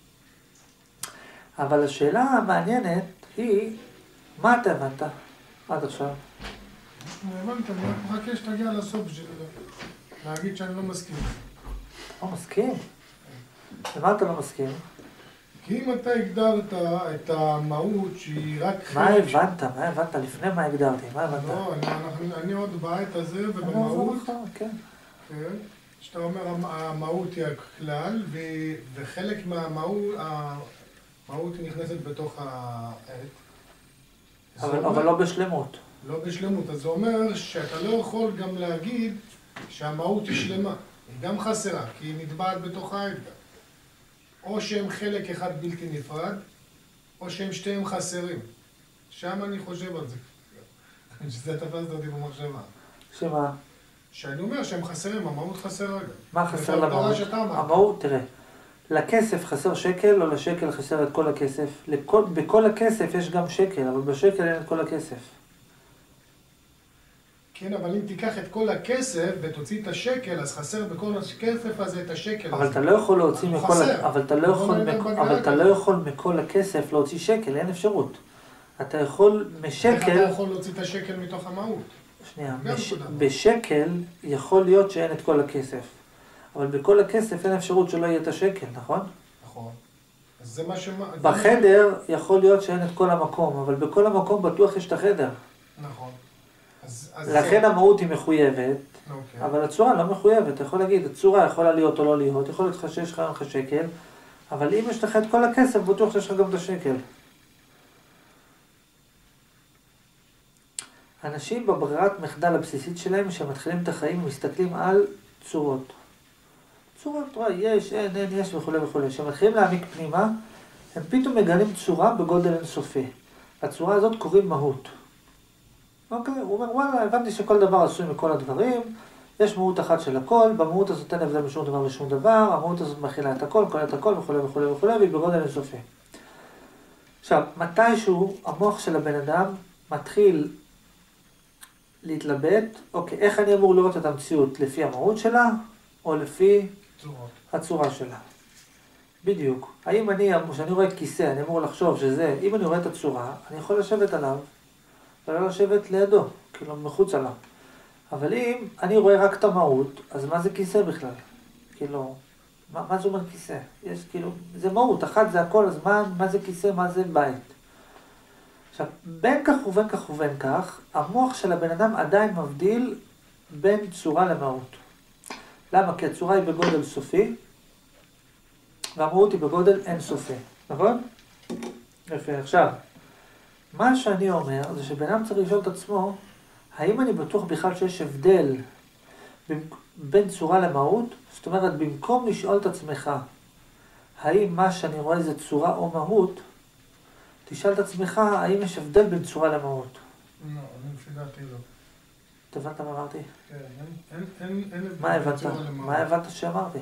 אבל השאלה המעניינת היא, מה אתה הבנת עד עכשיו? הבנת, אני רק מחכה שתגיע לסוף בשביל להגיד שאני לא מסכים. לא מסכים? למה אתה לא מסכים? כי אם אתה הגדרת את המהות שהיא רק... מה הבנת? מה הבנת? לפני מה הגדרתי? מה הבנת? לא, אני עוד בעת הזה ובמהות... כן. כן. שאתה אומר המהות היא הכלל, וחלק מהמהות היא נכנסת בתוך העת. אבל לא בשלמות. לא בשלמות. אז זה אומר שאתה לא יכול גם להגיד שהמהות היא שלמה. היא גם חסרה, כי היא נטבעת בתוך העת. או שהם חלק אחד בלתי נפרד, או שהם שתיהם חסרים. שם אני חושב על זה. שזה תפסת אותי במחשבה. שמה? שאני אומר שהם חסרים, המהות חסרה גם. מה חסר למהות? שאתה אמרת. המהות, תראה, לכסף חסר שקל או לשקל חסר את כל הכסף? לכל, בכל הכסף יש גם שקל, אבל בשקל אין את כל הכסף. כן, אבל אם תיקח את כל הכסף ותוציא את השקל, אז חסר בכל הכסף הזה את השקל. אבל אתה לא יכול להוציא מכל, חסר. אבל אתה לא יכול, אבל אתה לא יכול מכל הכסף להוציא שקל, אין אפשרות. אתה יכול משקל... איך אתה יכול להוציא את השקל מתוך המהות? שנייה, בש... בשקל יכול להיות שאין את כל הכסף. אבל בכל הכסף אין אפשרות שלא יהיה את השקל, נכון? נכון. אז זה מה ש... בחדר יכול להיות שאין את כל המקום, אבל בכל המקום בטוח יש את החדר. נכון. אז, אז לכן זה... המהות היא מחויבת, אוקיי. אבל הצורה לא מחויבת. אתה יכול להגיד, הצורה יכולה להיות או לא להיות, יכול להיות לך שיש לך לך שקל, אבל אם יש לך את כל הכסף, בטוח שיש לך גם את השקל. אנשים בברירת מחדל הבסיסית שלהם, שמתחילים את החיים ומסתכלים על צורות. צורות, רואה, יש, אין, אין, יש וכו' וכו'. כשמתחילים להעמיק פנימה, הם פתאום מגלים צורה בגודל אינסופי. הצורה הזאת קוראים מהות. אוקיי, הוא אומר, וואלה, הבנתי שכל דבר עשוי מכל הדברים, יש מהות אחת של הכל, במהות הזאת אין הבדל משום דבר לשום דבר, המהות הזאת מכילה את הכל, כוללת הכל וכו' וכו' וכו', והיא בגודל אינסופי. עכשיו, מתישהו המוח של הבן אדם מתחיל להתלבט, אוקיי, איך אני אמור לראות את המציאות? לפי המהות שלה, או לפי צורות. הצורה שלה? בדיוק. האם אני, כשאני רואה כיסא, אני אמור לחשוב שזה, אם אני רואה את הצורה, אני יכול לשבת עליו, ולא לשבת לידו, כאילו מחוץ עליו. אבל אם אני רואה רק את המהות, אז מה זה כיסא בכלל? כאילו, מה, מה זה אומר כיסא? יש כאילו, זה מהות, אחת זה הכל, אז מה, מה זה כיסא, מה זה בית? עכשיו, בין כך ובין כך ובין כך, המוח של הבן אדם עדיין מבדיל בין צורה למהות. למה? כי הצורה היא בגודל סופי, והמהות היא בגודל אינסופי, נכון? יפה, עכשיו, מה שאני אומר זה שבן אדם צריך לשאול את עצמו, האם אני בטוח בכלל שיש הבדל בין צורה למהות? זאת אומרת, במקום לשאול את עצמך, האם מה שאני רואה זה צורה או מהות, תשאל את עצמך, האם יש הבדל בין צורה למהות? לא, אני לפי דעתי לא. אתה הבנת מה אמרתי? כן, אין, אין, אין הבדל מה בין הבנת? צורה למהות. מה הבנת שאמרתי?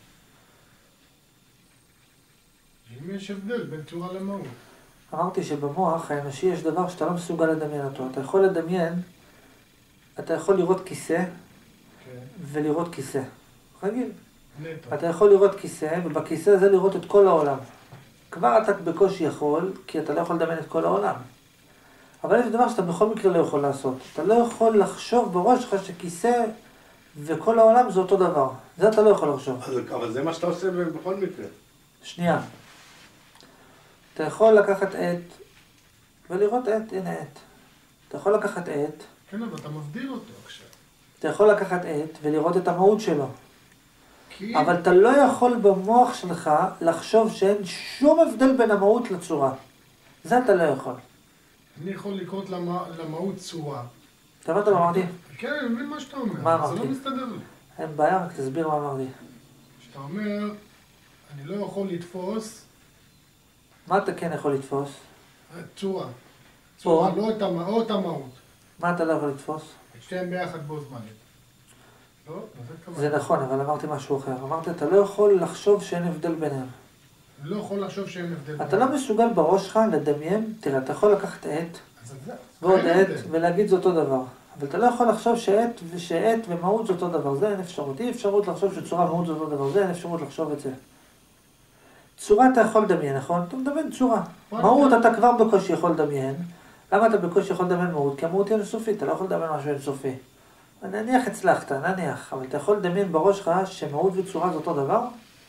אם יש הבדל בין צורה למהות. אמרתי שבמוח האנושי יש דבר שאתה לא מסוגל לדמיין אותו. אתה יכול לדמיין, אתה יכול לראות כיסא כן. ולראות כיסא. רגיל. נטו. אתה יכול לראות כיסא, ובכיסא הזה לראות את כל העולם. כבר אתה בקושי יכול, כי אתה לא יכול לדמיין את כל העולם. אבל יש דבר שאתה בכל מקרה לא יכול לעשות. אתה לא יכול לחשוב בראש שלך שכיסא וכל העולם זה אותו דבר. זה אתה לא יכול לחשוב. אז, אבל זה מה שאתה עושה בכל מקרה. שנייה. אתה יכול לקחת עט ולראות עט, הנה עט. אתה יכול לקחת עט, כן, אבל אתה מבדיל אותו עכשיו. אתה יכול לקחת עט ולראות את המהות שלו. כי... אבל אתה לא יכול במוח שלך לחשוב שאין שום הבדל בין המהות לצורה. זה אתה לא יכול. אני יכול לקרות למה... למהות צורה. אתה הבנת מה אמרתי? כן, אני מבין מה שאתה אומר. מה זה אמרתי? לא מסתדר לי. אין בעיה, רק תסביר מה אמרתי. כשאתה אומר, אני לא יכול לתפוס מה אתה כן יכול לתפוס? צורה. צורה, או. לא את המ... או את המהות. מה אתה לא יכול לתפוס? את שתיהם ביחד בו זמנית. לא? זה כמה. זה נכון, אבל אמרתי משהו אחר. אמרתי, אתה לא יכול לחשוב שאין הבדל ביניהם. אני לא יכול לחשוב שאין הבדל. אתה לא מסוגל בראש שלך לדמיין, תראה, אתה יכול לקחת עט אז זה... ועוד אין עט הבדל. ולהגיד זה אותו דבר. אבל אתה לא יכול לחשוב שעט ושעט ומהות זה אותו דבר. זה אין אפשרות. אי אפשרות לחשוב שצורה ומהות זה אותו דבר. זה אין אפשרות לחשוב את זה. צורה אתה יכול לדמיין, נכון? אתה מדמיין צורה. מהות אתה כבר בקושי יכול לדמיין. למה אתה בקושי יכול לדמיין מהות? כי המהות היא אינסופית, אתה לא יכול לדמיין משהו אינסופי. נניח הצלחת, נניח, אבל אתה יכול לדמיין בראש שלך שמהות וצורה זה אותו דבר?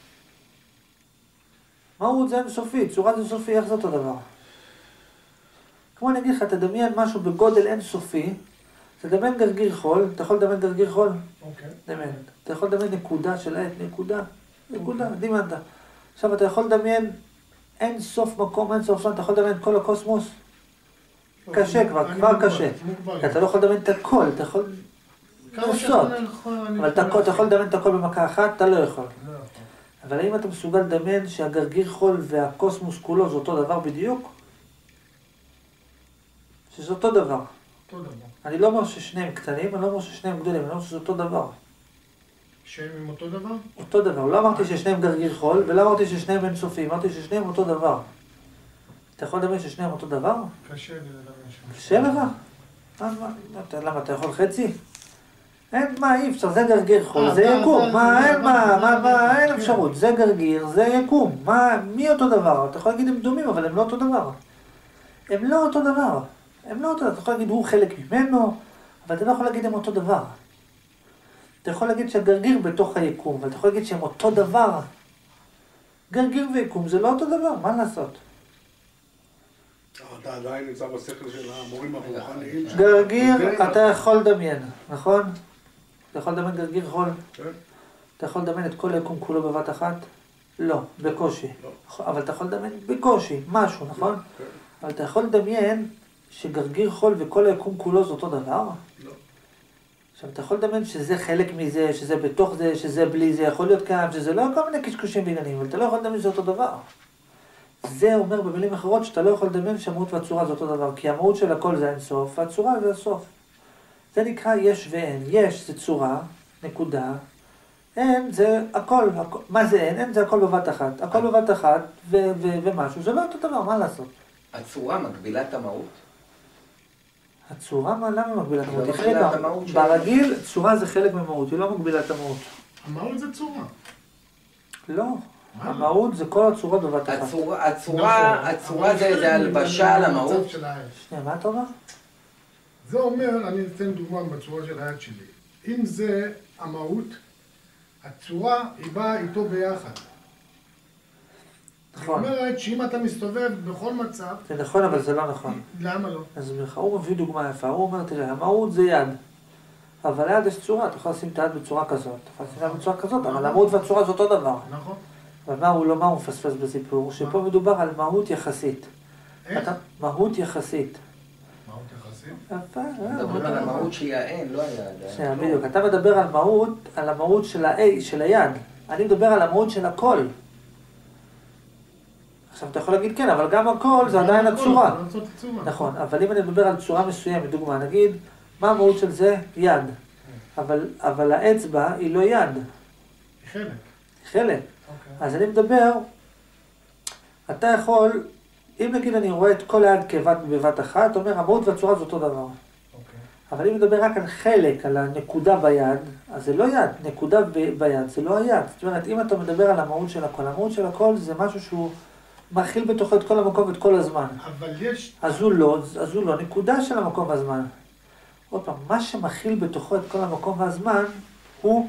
מהות זה אינסופי, צורה זה אינסופי, איך זה אותו דבר? כמו אני אגיד לך, תדמיין משהו בגודל אינסופי, תדמיין גרגיר חול, אתה יכול לדמיין גרגיר חול? אוקיי. דמיין. אתה יכול לדמיין נקודה של עט, נקודה, נקודה, דמיינת. עכשיו אתה יכול לדמיין אין סוף מקום, אין סוף שם, אתה יכול לדמיין כל הקוסמוס? קשה כבר, כבר קשה. אתה לא יכול לדמיין את הכל, אתה יכול לנסות. אבל אתה יכול לדמיין את הכל במכה אחת, אתה לא יכול. אבל האם אתה מסוגל לדמיין שהגרגיר חול והקוסמוס כולו זה אותו דבר בדיוק? שזה אותו דבר. אותו דבר. אני לא אומר ששניהם קטנים, אני לא אומר ששניהם גדולים, אני אומר שזה אותו דבר. שהם עם אותו דבר? אותו דבר. לא אמרתי ששניהם גרגיר חול, ולא אמרתי ששניהם אינסופיים, אמרתי ששניהם אותו דבר. אתה יכול לדמיין ששניהם אותו דבר? קשה לי לדמיין שם. קשה לך? למה, אתה יכול חצי? אין, מה, אי אפשר, זה גרגיר חול, זה יקום, מה, אין, מה, מה, מה, אין אפשרות, זה גרגיר, זה יקום, מה, מי אותו דבר? אתה יכול להגיד הם דומים, אבל הם לא אותו דבר. הם לא אותו דבר. הם לא אותו דבר, אתה יכול להגיד הוא חלק ממנו, אבל אתה לא יכול להגיד הם אותו דבר. אתה יכול להגיד שהגרגיר בתוך היקום, אבל אתה יכול להגיד שהם אותו דבר. גרגיר ויקום זה לא אותו דבר, מה לעשות? אתה עדיין נמצא בשכל של המורים הרוחניים. גרגיר, אתה יכול לדמיין, נכון? אתה יכול לדמיין גרגיר חול? כן. אתה יכול לדמיין את כל היקום כולו בבת אחת? לא, בקושי. לא. אבל אתה יכול לדמיין בקושי, משהו, נכון? כן. אבל אתה יכול לדמיין שגרגיר חול וכל היקום כולו זה אותו דבר? לא. עכשיו, אתה יכול לדמיין שזה חלק מזה, שזה בתוך זה, שזה בלי זה, יכול להיות כאן, שזה לא כל מיני קשקושים בעניינים, אבל אתה לא יכול לדמיין שזה אותו דבר. זה אומר במילים אחרות שאתה לא יכול לדמיין שהמהות והצורה זה אותו דבר, כי המהות של הכל זה אינסוף, והצורה זה הסוף. זה נקרא יש ואין. יש זה צורה, נקודה. אין זה הכל, הכל. מה זה אין? אין זה הכל בבת אחת. הכל בבת אחת ו- ו- ומשהו, זה לא אותו דבר, מה לעשות? הצורה מגבילה את המהות? הצורה, מה, למה מגבילה את המהות? לא היא מגבילה חלק את המהות מה- שלה. ברגיל, צורה זה חלק ממהות, היא לא מגבילה את המהות. המהות זה צורה. לא. מה? המהות זה כל הצורות בבת אחת. הצורה, הצורה, נכון. הצורה אבל זה חלק זה הלבשה על מהמצב המהות? של היד. שנייה, מה אתה אומר? זה אומר, אני אתן דוגמה בצורה של היד שלי. אם זה המהות, הצורה היא באה איתו ביחד. זאת נכון. אומרת שאם אתה מסתובב בכל מצב, זה נכון, אבל זה לא נכון. למה לא? אז הוא מביא דוגמה יפה, הוא אומר, תראה, המהות זה יד. אבל ליד יש צורה, אתה יכול לשים את היד בצורה כזאת, אתה יכול לשים את היד בצורה כזאת, אבל המהות והצורה זה אותו דבר. נכון. אבל מה הוא לא, מה הוא מפספס בסיפור? שפה מדובר על מהות יחסית. איך? אתה- מהות יחסית. מהות יחסית? יפה, אה, מדברים על המהות שהיא האין, לא היד. שנייה, בדיוק. אתה מדבר על מהות, על המהות של ה-A, של היד. אני מדבר על המהות של הכל. עכשיו אתה יכול להגיד כן, אבל גם הכל זה עדיין הצורה. זה לא זאת הצורה. נכון, אבל אם אני מדבר על צורה מסוימת, דוגמה, נגיד, מה המהות של זה? יד. אבל, אבל האצבע היא לא יד, היא חלק. חלק. אוקיי. אז אני מדבר, אתה יכול, אם נגיד אני רואה את כל היד כבת בבת אחת, אתה אומר, המהות והצורה זה אותו דבר. אוקיי. אבל אם מדבר רק על חלק, על הנקודה ביד, אז זה לא יד, נקודה ב- ביד, זה לא היד. זאת אומרת, אם אתה מדבר על המהות של הכל, המהות של הכל זה משהו שהוא מכיל בתוכו את כל המקום ואת כל הזמן. אבל יש... אז הוא לא, אז הוא לא נקודה של המקום והזמן. עוד פעם, מה שמכיל בתוכו את כל המקום והזמן, הוא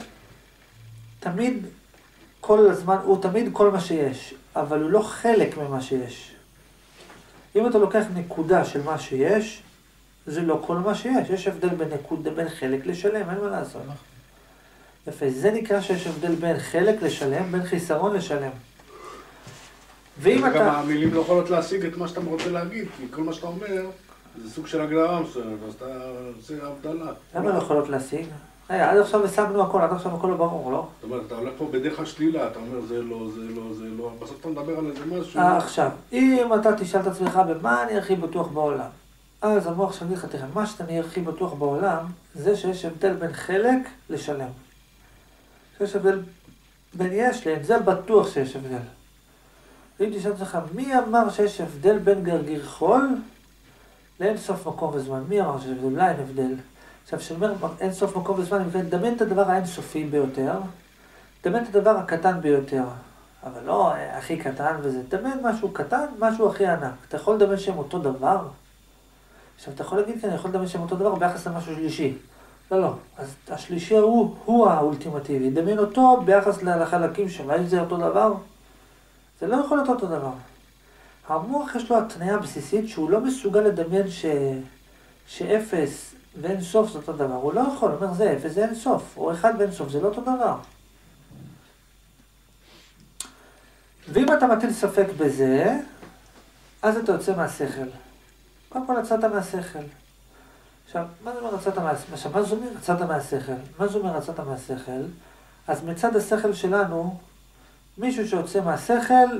תמיד כל הזמן, הוא תמיד כל מה שיש, אבל הוא לא חלק ממה שיש. אם אתה לוקח נקודה של מה שיש, זה לא כל מה שיש. יש הבדל בין נקודה, בין חלק לשלם, אין מה לעשות. יפה, זה נקרא שיש הבדל בין חלק לשלם, בין חיסרון לשלם. ואם וגם אתה... המילים לא יכולות להשיג את מה שאתה רוצה להגיד, כי כל מה שאתה אומר זה סוג של הגדרה מסוימת, אז אתה עושה הבדלה. למה לא יכולות להשיג? היי, עד עכשיו השגנו הכל, עד עכשיו הכל לא ברור, לא? זאת אומרת, אתה הולך פה בדרך השלילה, אתה אומר זה לא, זה לא, זה לא, בסוף אתה מדבר על איזה משהו. אה, עכשיו, אם אתה תשאל את עצמך במה אני הכי בטוח בעולם, אז המוח שאני אגיד לך, תראה, מה שאתה נהיה הכי בטוח בעולם, זה שיש הבדל בין חלק לשלם. שיש הבדל בין יש להם, זה בטוח שיש הבדל. ואם תשאל את עצמך, מי אמר שיש הבדל בין גרגיר חול לאין סוף מקום וזמן? מי אמר שיש הבדל? לא אין הבדל. עכשיו, כשאומר אין סוף מקום וזמן, אני מתכוון, דמיין את הדבר האינסופי ביותר, דמיין את הדבר הקטן ביותר, אבל לא הכי קטן וזה, דמיין משהו קטן, משהו הכי ענק. אתה יכול לדמיין שהם אותו דבר? עכשיו, אתה יכול להגיד, כן, אני יכול לדמיין שהם אותו דבר ביחס למשהו שלישי. לא, לא. אז השלישי הוא, הוא האולטימטיבי. דמיין אותו ביחס לחלקים שלו. האם זה אותו דבר? זה לא יכול להיות אותו דבר. המוח יש לו התניה בסיסית שהוא לא מסוגל לדמיין ש... שאפס ואין סוף זה אותו דבר. הוא לא יכול, הוא אומר זה אפס, זה אין סוף. או אחד ואין סוף, זה לא אותו דבר. ואם אתה מטיל ספק בזה, אז אתה יוצא מהשכל. קודם כל יצאת מהשכל. עכשיו, מה זה אומר יצאת מהשכל? עכשיו, מה זה אומר יצאת מהשכל? מה זה אומר יצאת מהשכל? אז מצד השכל שלנו, מישהו שיוצא מהשכל,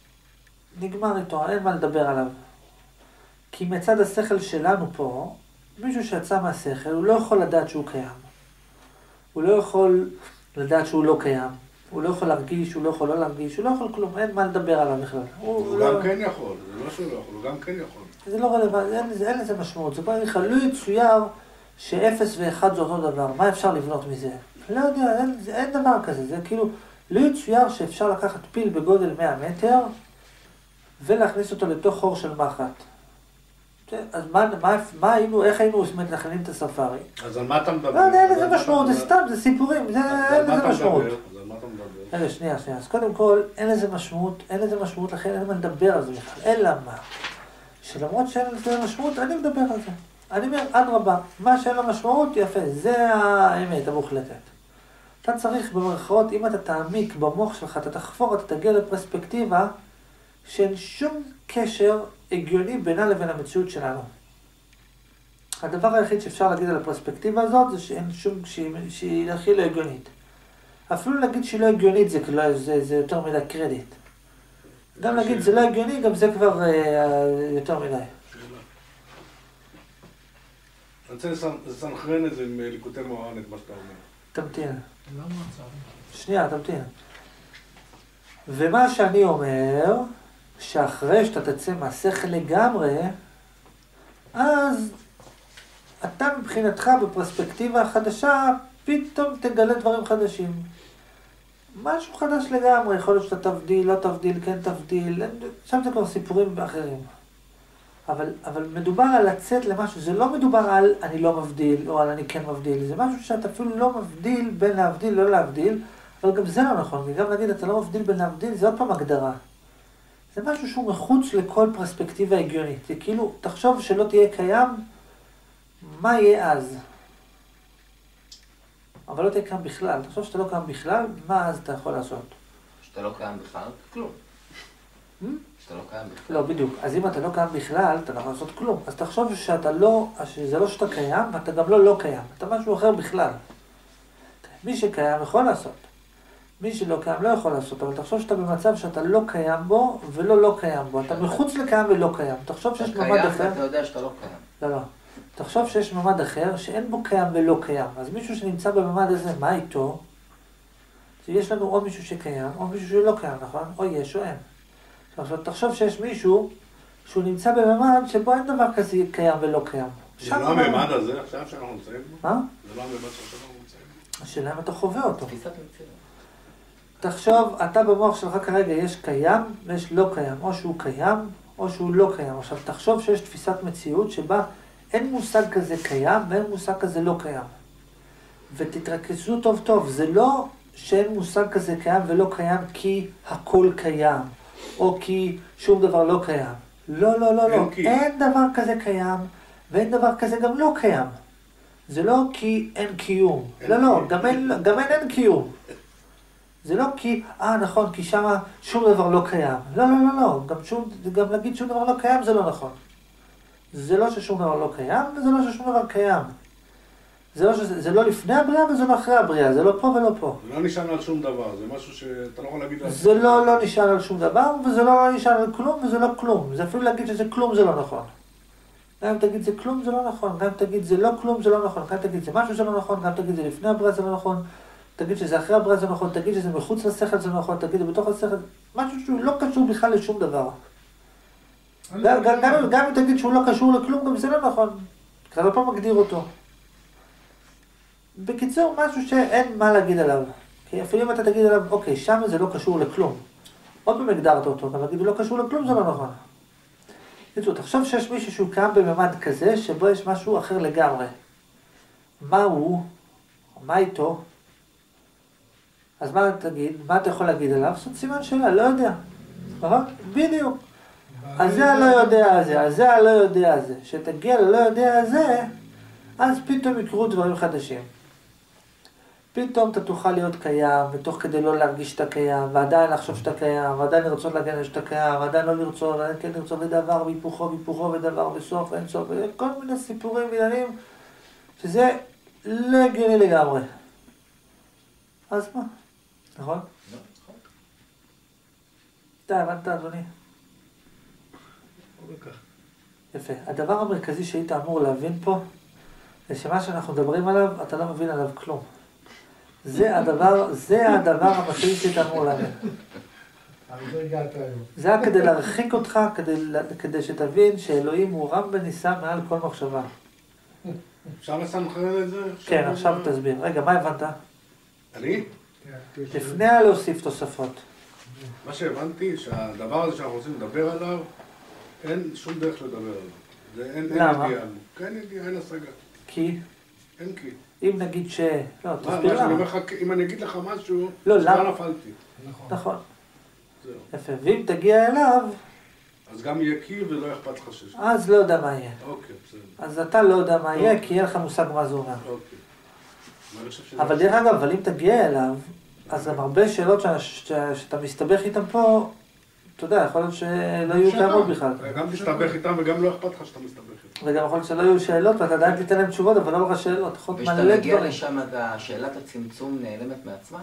נגמר איתו, אין מה לדבר עליו. כי מצד השכל שלנו פה, מישהו שיצא מהשכל, הוא לא יכול לדעת שהוא קיים. הוא לא יכול לדעת שהוא לא קיים. הוא לא יכול להרגיש, הוא לא יכול לא להרגיש, הוא לא יכול כלום, אין מה לדבר עליו בכלל. הוא, הוא לא... גם כן יכול, זה לא שהוא לא יכול, הוא גם כן יכול. זה לא רלוונטי, אין, אין לזה משמעות. זה בוא נגיד, לא יצויר שאפס ואחד זה אותו דבר, מה אפשר לבנות מזה? לא יודע, אין, אין דבר כזה, זה כאילו, לא יצויר שאפשר לקחת פיל בגודל מאה מטר ולהכניס אותו לתוך חור של מחט. אז מה, מה, מה היינו, איך היינו מתכננים את הספארי? אז על מה אתה מדבר? לא יודע, אין לזה משמעות, זה סתם, זה סיפורים, זה, אין לזה משמעות. אז על מה אתה מדבר? רגע, שנייה, שנייה. אז קודם כל, אין לזה משמעות, אין לזה משמעות, לכן אין מה לדבר על זה בכלל. אלא מה? שלמרות שאין לזה משמעות, אני מדבר על זה. אני אומר, אדרבה, מה שאין לו משמעות, יפה, זה האמת המוחלטת. אתה צריך במרכאות, אם אתה תעמיק במוח שלך, אתה תחפור, אתה תגיע לפרספקטיבה שאין שום קשר הגיוני בינה לבין המציאות שלנו. הדבר היחיד שאפשר להגיד על הפרספקטיבה הזאת זה שאין שום, שהיא, שהיא הכי לא הגיונית. אפילו להגיד שהיא לא הגיונית זה, זה, זה יותר מדי קרדיט. גם להגיד זה לא הגיוני, גם זה כבר uh, יותר מדי. אני רוצה לסנכרן את זה עם ליקוטי מוהר"ן, את מה שאתה אומר. תמתין. שנייה, תמתין. ומה שאני אומר, שאחרי שאתה תצא מהשכל לגמרי, אז אתה מבחינתך בפרספקטיבה החדשה, פתאום תגלה דברים חדשים. משהו חדש לגמרי, יכול להיות שאתה תבדיל, לא תבדיל, כן תבדיל, עכשיו זה כבר סיפורים אחרים. אבל, אבל מדובר על לצאת למשהו, זה לא מדובר על אני לא מבדיל, או על אני כן מבדיל, זה משהו שאתה אפילו לא מבדיל בין להבדיל, לא להבדיל, אבל גם זה לא נכון, כי גם נגיד אתה לא מבדיל בין להבדיל, זה עוד פעם הגדרה. זה משהו שהוא מחוץ לכל פרספקטיבה הגיונית, זה כאילו, תחשוב שלא תהיה קיים, מה יהיה אז? אבל לא תהיה קיים בכלל, תחשוב שאתה לא קיים בכלל, מה אז אתה יכול לעשות? שאתה לא קיים בכלל, כלום. שאתה לא קיים בכלל. לא, בדיוק. אז אם אתה לא קיים בכלל, אתה לא יכול לעשות כלום. אז תחשוב שאתה לא, שזה לא שאתה קיים, ואתה גם לא לא קיים. אתה משהו אחר בכלל. מי שקיים יכול לעשות. מי שלא קיים לא יכול לעשות, אבל תחשוב שאתה במצב שאתה לא קיים בו, ולא לא קיים בו. אתה מחוץ לקיים ולא קיים. תחשוב שיש ממד אחר. אתה קיים, אתה יודע שאתה לא קיים. לא, לא. תחשוב שיש ממד אחר שאין בו קיים ולא קיים. אז מישהו שנמצא בממד הזה, מה איתו? יש לנו או מישהו שקיים, או מישהו שלא קיים, נכון? או יש או אין. עכשיו, תחשוב שיש מישהו שהוא נמצא בממד שבו אין דבר כזה קיים ולא קיים. זה לא הממד הזה עכשיו שאנחנו נמצאים בו? מה? זה לא הממד שעכשיו אנחנו נמצאים בו? השאלה אם אתה חווה אותו. תפיסת מציאות. תחשוב, אתה במוח שלך כרגע יש קיים ויש לא קיים. או שהוא קיים או שהוא לא קיים. עכשיו, תחשוב שיש תפיסת מציאות שבה אין מושג כזה קיים ואין מושג כזה לא קיים. ותתרכזו טוב טוב, זה לא שאין מושג כזה קיים ולא קיים כי הכל קיים. או כי שום דבר לא קיים. לא, לא, לא, לא. אין, אין דבר כזה קיים, ואין דבר כזה גם לא קיים. זה לא כי אין קיום. אין לא, לא, גם אין, גם אין אין קיום. זה לא כי, אה, נכון, כי שמה שום דבר לא קיים. לא, לא, לא, לא. גם, שום, גם להגיד שום דבר לא קיים זה לא נכון. זה לא ששום דבר לא קיים, וזה לא ששום דבר קיים. זה לא, שזה, זה לא לפני הבריאה וזה לא אחרי הבריאה, זה לא פה ולא פה. זה לא נשען על שום דבר, זה משהו שאתה לא יכול להגיד על... זה לא לא נשען על שום דבר, וזה לא נשען על כלום, וזה לא כלום. זה אפילו להגיד שזה כלום זה לא נכון. גם אם תגיד זה כלום זה לא נכון, גם אם תגיד זה לא כלום זה לא נכון, גם אם תגיד זה משהו זה לא נכון, גם אם תגיד זה לפני הבריאה זה לא נכון, תגיד שזה אחרי הבריאה זה נכון, תגיד שזה מחוץ לשכל זה לא נכון, תגיד זה בתוך השכל, משהו שהוא לא קשור בכלל לשום דבר. גם אם תגיד שהוא לא קשור לכלום, גם זה לא נכון. אתה לא פעם מגדיר אותו. בקיצור, משהו שאין מה להגיד עליו. כי אפילו אם אתה תגיד עליו, אוקיי, שם זה לא קשור לכלום. עוד פעם הגדרת אותו, אבל להגיד לא קשור לכלום זה לא נכון. בקיצור, תחשוב שיש מישהו שהוא קיים בממד כזה, שבו יש משהו אחר לגמרי. מה הוא? מה איתו? אז מה תגיד? מה אתה יכול להגיד עליו? זאת סימן שאלה, לא יודע. נכון? בדיוק. אז זה הלא יודע הזה, אז זה הלא יודע הזה. שתגיע ללא יודע הזה, אז פתאום יקרו דברים חדשים. פתאום אתה תוכל להיות קיים, ותוך כדי לא להרגיש שאתה קיים, ועדיין לחשוב שאתה קיים, ועדיין לרצות להגן שאתה קיים, ועדיין לא לרצות, ועדיין כן לרצות לדבר, והיפוכו, והיפוכו, ודבר, וסוף, ואין סוף, וכל מיני סיפורים ועניינים, שזה לא הגיוני לגמרי. אז מה? נכון? אתה הבנת, אדוני? יפה. הדבר המרכזי שהיית אמור להבין פה, זה שמה שאנחנו מדברים עליו, אתה לא מבין עליו כלום. זה הדבר, זה הדבר המתאים שאתה אמור להבין. זה היה כדי להרחיק אותך, כדי, כדי שתבין שאלוהים הוא רם ונישא מעל כל מחשבה. אפשר לסנכרן את זה? כן, עכשיו תסביר. רגע, מה הבנת? אני? לפני להוסיף תוספות. מה שהבנתי, שהדבר הזה שאנחנו רוצים לדבר עליו, אין שום דרך לדבר עליו. זה אין למה? ידיעה. כן ידיעה, אין השגה. כי? אין כי. אם נגיד ש... לא, מה, תסביר מה שאני אומר למה. לך, אם אני אגיד לך משהו, לא, אז למה? כבר נפלתי. נכון. זהו. יפה. ואם תגיע אליו, אז גם יהיה כי ולא אכפת לך שיש. אז לא יודע מה יהיה. אוקיי, בסדר. אז אתה לא יודע מה יהיה, כי אין לך מושג מה זה אומר. אוקיי. ואני חושב שזה- אבל דרך אגב, אבל אם תגיע אליו, אז גם הרבה שאלות ש- ש- שאתה מסתבך איתם פה, אתה יודע, יכול להיות שלא יהיו שאתה- קיימות בכלל. גם תסתבך איתם וגם לא אכפת לך שאתה מסתבך איתם. וגם יכול להיות שלא יהיו שאלות, ואתה עדיין תיתן להם תשובות, אבל לא לך שאלות. יכול להיות ושאתה מלא מגיע דברים. לשם, אתה- שאלת הצמצום נעלמת מעצמה?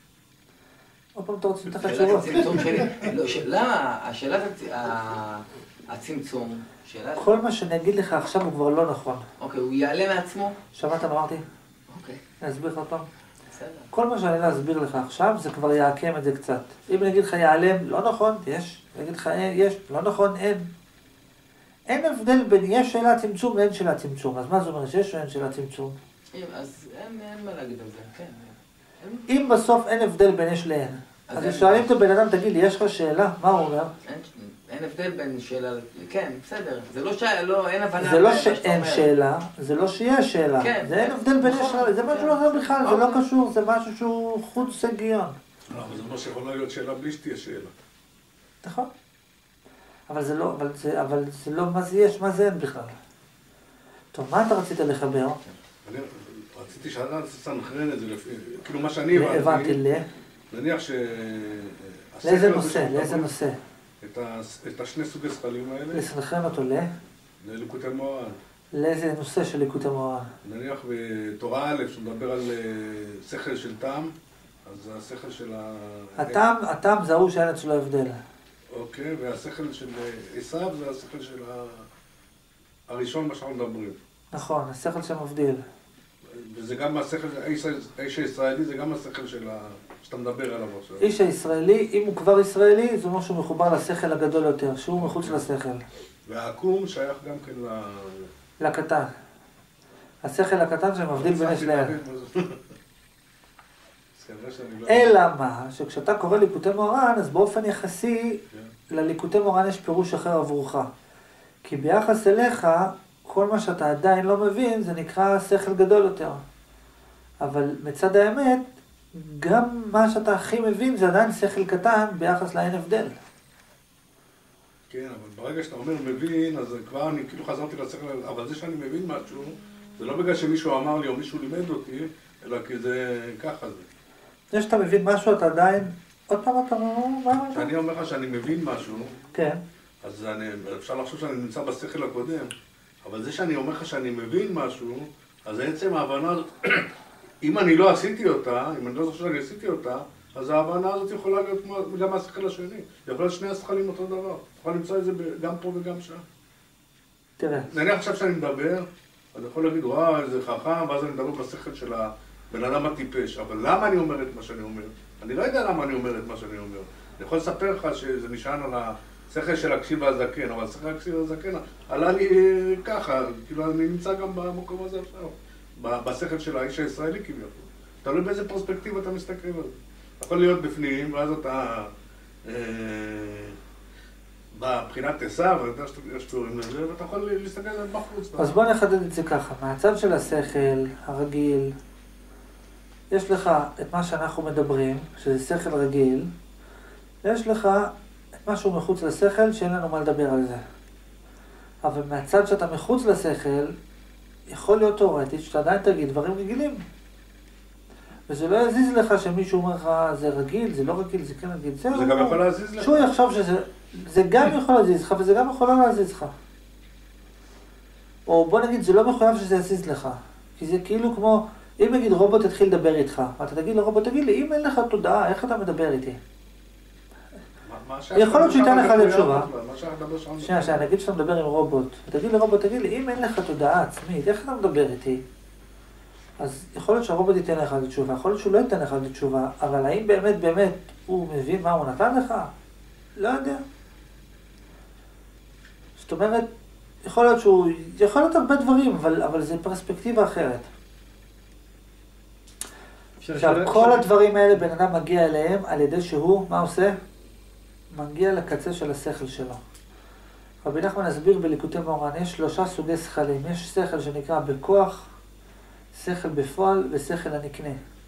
עוד פעם אתה רוצה לתת לך שאלת תשובות. הצמצום שלי, לא, ש- למה? השאלת הצ- ה- הצמצום, שאלת... כל מה שאני אגיד לך עכשיו הוא כבר לא נכון. אוקיי, הוא יעלה מעצמו? שמעת מה אמרתי? אוקיי, אני אסביר לך עוד פעם. בסדר. כל מה שאני להסביר לך עכשיו, זה כבר יעקם את זה קצת. אם אני אגיד לך ייעלם, לא נכון, יש. אני אגיד לך אין, יש, לא נכון, אין. אין הבדל בין יש שאלת צמצום ואין שאלת צמצום. אז מה זה אומר, שיש או אין שאלת צמצום? אם- אז אין אין מה להגיד על זה, כן. אין- אם בסוף אין הבדל בין יש לאין, אז אז אין. שואלים את הבן אדם, תגיד לי, יש לך שאלה? מה הוא אומר? אין- אין הבדל בין שאלה... כן, בסדר. זה לא ש... לא, אין הבנה... זה לא במה שאתה שאין אומר. שאלה, זה לא שיש שאלה. כן, זה אין כן. הבדל בין יש נכון. שאלה, זה משהו כן. אחר בכלל, זה לא אוקיי. קשור, זה משהו שהוא חוץ היגיון. לא, אבל זה אומר שיכולה להיות שאלה בלי שתהיה שאלה. נכון. אבל זה לא, אבל זה, אבל זה לא מה זה יש, מה זה אין בכלל. טוב, מה אתה רצית לחבר? אני רציתי שאתה תסנכרן את זה לפי... כאילו מה שאני הבנתי... הבנתי ל... נניח ש... לאיזה השכל הזה נושא? שאנחנו לאיזה מדברים, נושא? את ה- את השני סוגי שכלים האלה, לסנכרן אותו ל... לליקוטי מוהר"ן. לאיזה נושא של ליקוטי מוהר"ן? נניח בתורה א', שמדבר על אה, שכל של טעם, אז השכל של ה... הטעם, הטעם זה ההוא שאין אצלו הבדל. אוקיי, והשכל של עשיו זה השכל של ה... הראשון, מה שאנחנו מדברים. נכון, השכל שמבדיל. וזה גם השכל, האיש- האיש הישראלי זה גם השכל של ה... שאתה מדבר עליו עכשיו. איש הישראלי, אם הוא כבר ישראלי, זה אומר שהוא מחובר לשכל הגדול יותר, שהוא מחוץ לשכל. והעקום שייך גם כן ל... לקטן. השכל הקטן שמבדיל בין יש הצלחתי לאין. להבין מה זה. אז כנראה שאני לא... אלא מה, שכשאתה קורא ליקוטי מוהר"ן, אז באופן יחסי, כן. לליקוטי מוהר"ן יש פירוש אחר עבורך. כי ביחס אליך, כל מה שאתה עדיין לא מבין, זה נקרא שכל גדול יותר. אבל מצד האמת, גם מה שאתה הכי מבין, זה עדיין שכל קטן ביחס לאין הבדל. כן, אבל ברגע שאתה אומר מבין, אז כבר אני כאילו חזרתי לשכל, אבל זה שאני מבין משהו, זה לא בגלל שמישהו אמר לי או מישהו לימד אותי, אלא כי זה ככה זה. זה שאתה מבין משהו, אתה עדיין... עוד פעם אתה אומר, מה אמרת? כשאני אומר לך שאני מבין משהו, כן. אז אני, אפשר לחשוב שאני נמצא בשכל הקודם, אבל זה שאני אומר לך שאני מבין משהו, אז עצם ההבנה הזאת, אם אני לא עשיתי אותה, אם אני לא זוכר שאני עשיתי אותה, אז ההבנה הזאת יכולה להיות כמו- גם מהשכל השני. יכול להיות שני השכלים אותו דבר. יכול למצוא את זה ב- גם פה וגם שם. תראה, נניח עכשיו שאני מדבר, אז יכול להגיד, וואו, איזה חכם, ואז אני מדבר בשכל של הבן אדם הטיפש. אבל למה אני אומר את מה שאני אומר? אני לא יודע למה אני אומר את מה שאני אומר. אני יכול לספר לך שזה נשען על השכל של הקשיב והזקן, אבל השכל הקשיב והזקן עלה לי אה, ככה, כאילו אני נמצא גם במקום הזה עכשיו, ב- בשכל של האיש הישראלי כביכול. תלוי באיזה פרספקטיבה אתה מסתכל על זה. יכול להיות בפנים, ואז אתה אה, בבחינת עשיו, אני יודע שאתה קוראים לזה, ואתה יכול להסתכל על זה בחוץ. אז בוא נחדד את זה ככה. מהצד של השכל הרגיל, יש לך את מה שאנחנו מדברים, שזה שכל רגיל, ויש לך את משהו מחוץ לשכל שאין לנו מה לדבר על זה. אבל מהצד שאתה מחוץ לשכל, יכול להיות תאורטית שאתה עדיין תגיד דברים רגילים. וזה לא יזיז לך שמישהו אומר לך, זה רגיל, זה לא רגיל, זה כן רגיל. זה גם יכול להזיז לך. שהוא יחשוב שזה, זה גם יכול להזיז לך, וזה גם יכול לא להזיז לך. או בוא נגיד, זה לא מחויב שזה יזיז לך. כי זה כאילו כמו, אם נגיד רובוט יתחיל לדבר איתך, אתה תגיד לרובוט, תגיד לי, אם אין לך תודעה, איך אתה מדבר איתי? יכול להיות שייתן לך לתשובה. מה שאתה מדבר שם... שנייה, שנייה, נגיד שאתה מדבר עם רובוט, ותגיד לרובוט, תגיד לי, אם אין לך תודעה עצמית, איך אתה מדבר איתי? אז יכול להיות שהרובוט ייתן לך לתשובה, יכול להיות שהוא לא ייתן לך לתשובה, אבל האם באמת באמת הוא מבין מה הוא נתן לך? לא יודע. זאת אומרת, יכול להיות שהוא, יכול להיות הרבה דברים, אבל, אבל זה פרספקטיבה אחרת. עכשיו, כל הדברים האלה בן אדם מגיע אליהם על ידי שהוא, מה עושה? מגיע לקצה של השכל שלו. רבי נחמן הסביר בליקוטי מוהר"ן, יש שלושה סוגי שכלים. יש שכל שנקרא בכוח, שכל בפועל ושכל הנקנה.